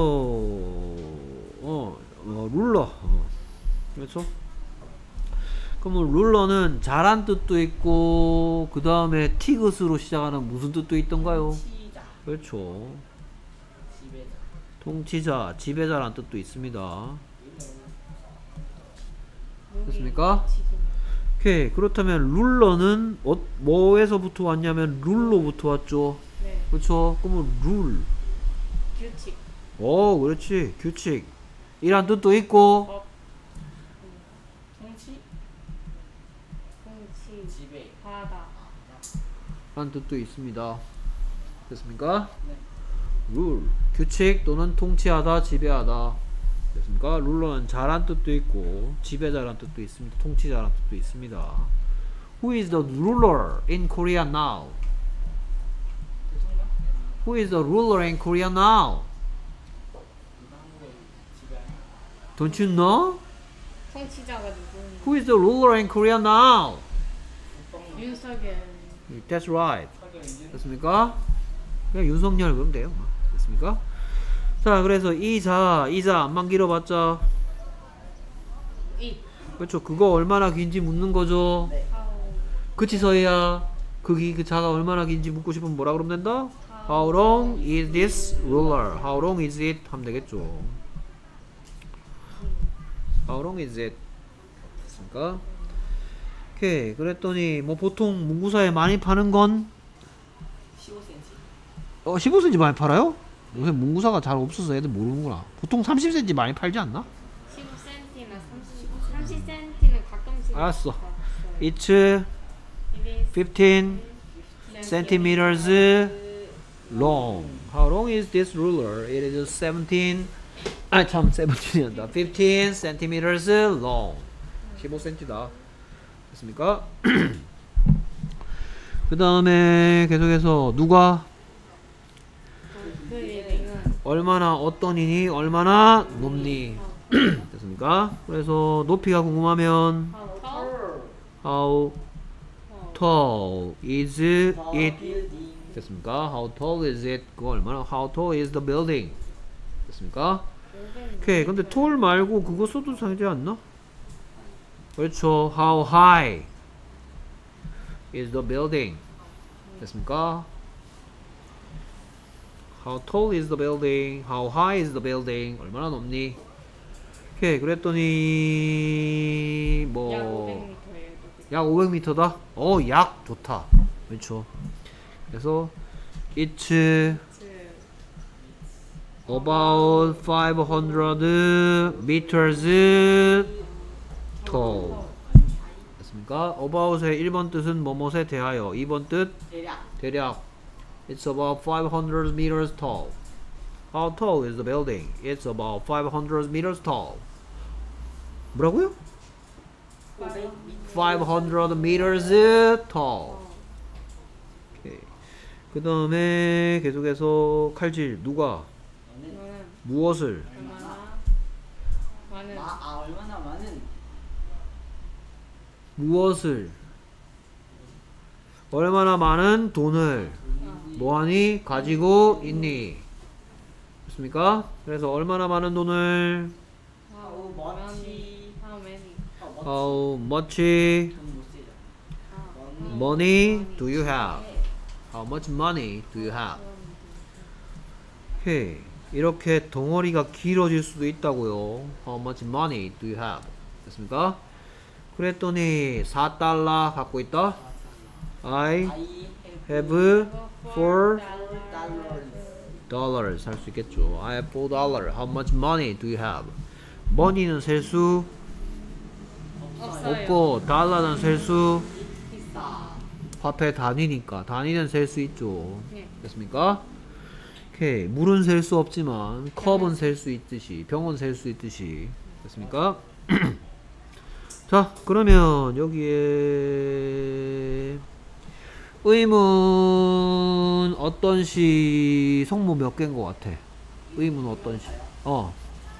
어, 어 룰러 어. 그렇죠? 그러면 룰러는 잘한 뜻도 있고 그 다음에 티귿으로 시작하는 무슨 뜻도 있던가요? 시작 그렇죠 집에서 통치자 지배자란 뜻도 있습니다 눈이 됐습니까? 지금 오케이 그렇다면 룰러는 어, 뭐에서부터 왔냐면 룰로부터 왔죠 네. 그렇죠 그러면 룰 규칙. 오 그렇지 규칙 이란 뜻도 있고 법. 통치 통치. 집에 바다. 라는 뜻도 있습니다 됐습니까? 네. 룰 규칙 또는 통치하다 지배하다 됐습니까? 룰러는 잘한 뜻도 있고 지배자란 뜻도 있습니다 통치자란 뜻도 있습니다 Who is the ruler in Korea now? 대통령 Who is the ruler in Korea now? 한국의 집에 Don't you know? 통치자가 누구니? Who is the ruler in Korea now? 국방 윤석열. That's right 사경이지 됐습니까? 그냥 윤석열 그러면 돼요 됐습니까? 자 그래서 이자 이자 안만 길어봤자 이. 그렇죠 그거 얼마나 긴지 묻는 거죠 네. 하우. 그치 서희야 그기 그 자가 얼마나 긴지 묻고 싶으면 뭐라 그러면 된다? How long is this ruler? How long is it? 하면 되겠죠 How long is it? 됐습니까? 오케이 그랬더니 뭐 보통 문구사에 많이 파는 건 십오 센티미터 어, 십오 센티미터 많이 팔아요? 요새 문구사가 잘 없어서 애들 모르는구나 보통 삼십 센티미터 많이 팔지 않나? 십오 센티미터나 삼십, 삼십 센티미터는 가끔씩 알았어. 봤어요. It's It is fifteen centimeters long. How long is this ruler? It is seventeen 아참 세븐틴이란다. fifteen centimeters long. 십오 센티미터다. 됐습니까? 그 다음에 계속해서 누가 그 얘기는 얼마나 어떤 이니 얼마나 높니 됐습니까? 그래서 높이가 궁금하면 how how tall tall is The it building. 됐습니까? how tall is it 그거 얼마나 how tall is the building 됐습니까? 오케이 근데 tall 말고 그거 써도 되지 않나? 그렇죠. how high is the building 됐습니까? How tall is the building? How high is the building? 얼마나 높니? 오케이 그랬더니 약 뭐 오백 미터예요. 약 오백 미터다? 어, 약 좋다. 그렇죠. 그래서 it's about five hundred meters tall. 됐습니까? about의 일 번 뜻은 뭐뭐에 대하여, 이 번 뜻 대략. 대략. It's about five hundred meters tall. How tall is the building? It's about five hundred meters tall. 뭐라고요? 오백 five hundred meters tall. 오케이. 그 다음에 계속해서 칼질. 누가? 너는 너는 무엇을? 얼마나 많은 마, 아 얼마나 많은 무엇을? 얼마나 많은 돈을 돈이 뭐하니? 가지고 있니? 됐습니까? 그래서 얼마나 많은 돈을 How much? how many How much 돈못 쓰죠. 아, money do you have? How much money do you have? 오케이. 이렇게 덩어리가 길어질 수도 있다고요. How much money do you have? 됐습니까? 그랬더니 사 달러 갖고 있다. I I have four four dollars. dollars 할 수 있겠죠. I have four dollars. How much money do you have? money는 셀 수 없어요. 없고 달러는 셀 수 있어. 화폐 단위니까 단위는 셀 수 있죠. 네. 됐습니까? 오케이. 물은 셀 수 없지만 컵은 셀 수 있듯이 병은 셀 수 있듯이 됐습니까? 자 그러면 여기에 의문 어떤 시 성모 몇 개인 것 같아? 의문 어떤 시? 어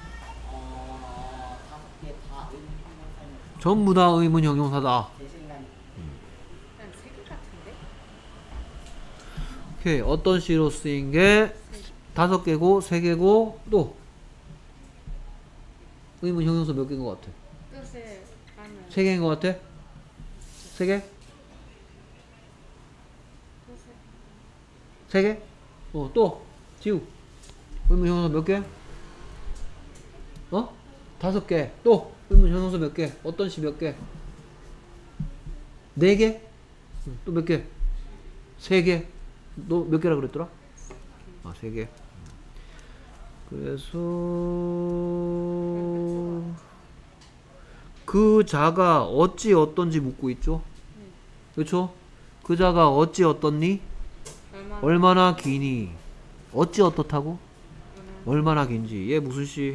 어 다섯 개 다 의문형용사는 전부 다 의문 형용사다. 제 생각에 그냥 세개 같은데? 오케이. 어떤 시로 쓰인 게 다섯 개고 세 개고 또 의문 형용사 몇 개인 것 같아? 뜻을 하면 세 개인 것 같아? 세 개? 뜻을 세 개? 어, 또 지우 의문 형용사 몇 개? 어? 다섯 개. 또 의문 형용사 몇 개? 어떤 시 몇 개? 네 개? 응, 또 몇 개? 세 개. 너 몇 개라 그랬더라? 아, 세 개. 그래서 그 자가 어찌 어떤지 묻고 있죠? 그렇죠? 그 자가 어찌 어떻니? 얼마나 얼마나 기니? 어찌 어떻다고? 얼마나 긴지. 얘 무슨 시?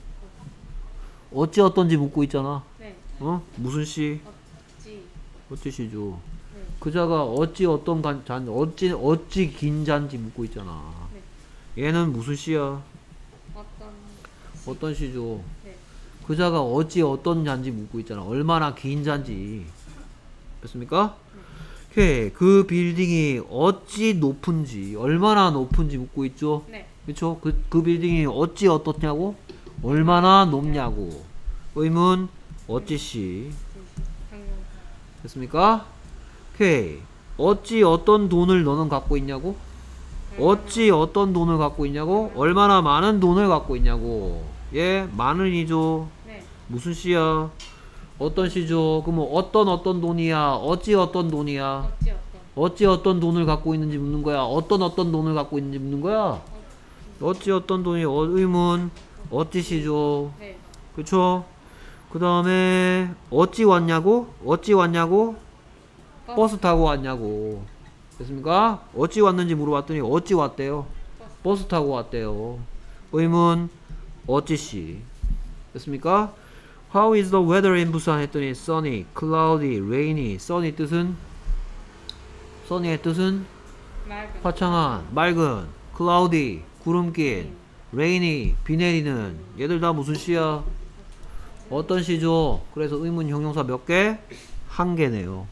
어찌 어떤지 묻고 있잖아. 네. 어? 무슨 시? 어찌 어찌 시죠? 네. 그 자가 어찌 어떤 간, 잔, 어찌 어찌 긴 잔지 묻고 있잖아. 얘는 무슨 시야? 어떤 어떤 시죠? 네. 그 자가 어찌 어떤 잔지 묻고 있잖아. 얼마나 긴 잔지. 됐습니까? 오케이. 그 빌딩이 어찌 높은지, 얼마나 높은지 묻고 있죠? 네. 그쵸? 그, 그 빌딩이 어찌 어떻냐고? 얼마나 높냐고. 의문, 어찌시. 형용사 됐습니까? 오케이. 어찌 어떤 돈을 너는 갖고 있냐고? 어찌 어떤 돈을 갖고 있냐고? 얼마나 많은 돈을 갖고 있냐고. 예, 많은이죠. 네. 무슨 시야? 어떤 시죠? 그럼 뭐 어떤 어떤 돈이야? 어찌 어떤 돈이야? 어찌 어떤 어찌 어떤 돈을 갖고 있는지 묻는 거야? 어떤 어떤 돈을 갖고 있는지 묻는 거야? 어찌 어떤 돈이 어, 의문 어찌 시죠? 네. 그쵸? 그 다음에 어찌 왔냐고? 어찌 왔냐고? 버스 타고 왔냐고. 됐습니까? 어찌 왔는지 물어봤더니 어찌 왔대요? 버스 타고 왔대요. 의문 어찌시. 됐습니까? How is the weather in 부산 했더니 sunny, cloudy, rainy. sunny 뜻은 sunny의 뜻은 맑은. 화창한, 맑은, cloudy, 구름 낀, rainy, 비 내리는. 얘들 다 무슨 시야? 어떤 시죠? 그래서 의문 형용사 몇 개? 한 개네요.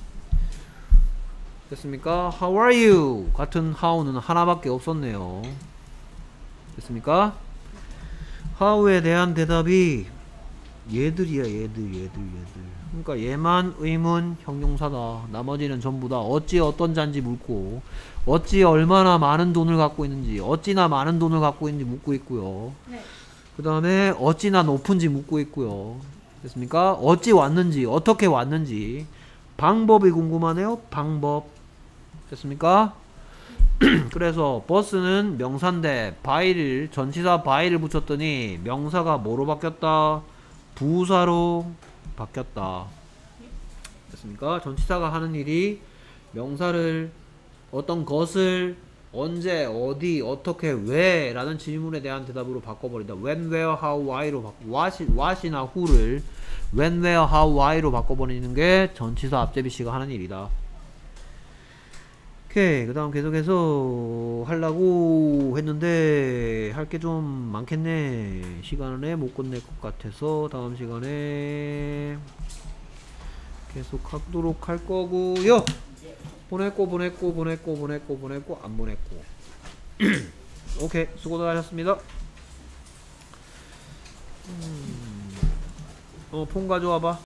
됐습니까? How are you? 같은 how는 하나밖에 없었네요. 됐습니까? how에 대한 대답이 얘들이야, 얘들, 얘들, 얘들. 그러니까 얘만 의문 형용사다. 나머지는 전부 다 어찌 어떤 잔지 묻고, 어찌 얼마나 많은 돈을 갖고 있는지, 어찌나 많은 돈을 갖고 있는지 묻고 있고요. 네. 그 다음에 어찌나 높은지 묻고 있고요. 됐습니까? 어찌 왔는지, 어떻게 왔는지. 방법이 궁금하네요. 방법. 됐습니까? 그래서 버스는 명사인데 바이를, 전치사 바이를 붙였더니 명사가 뭐로 바뀌었다? 부사로 바뀌었다. 됐습니까? 전치사가 하는 일이 명사를, 어떤 것을 언제, 어디, 어떻게, 왜 라는 질문에 대한 대답으로 바꿔버린다. when, where, how, why로 바꿔, what, what이나 who를 when, where, how, why로 바꿔버리는 게 전치사 앞제비씨가 하는 일이다. 오케이. 그 다음 계속해서 하려고 했는데 할 게 좀 많겠네. 시간에 못 끝낼 것 같아서 다음 시간에 계속 하도록 할 거고요. 보냈고 보냈고 보냈고 보냈고 보냈고 안 보냈고. 오케이. 수고들 하셨습니다. 음. 어, 폰 가져와봐.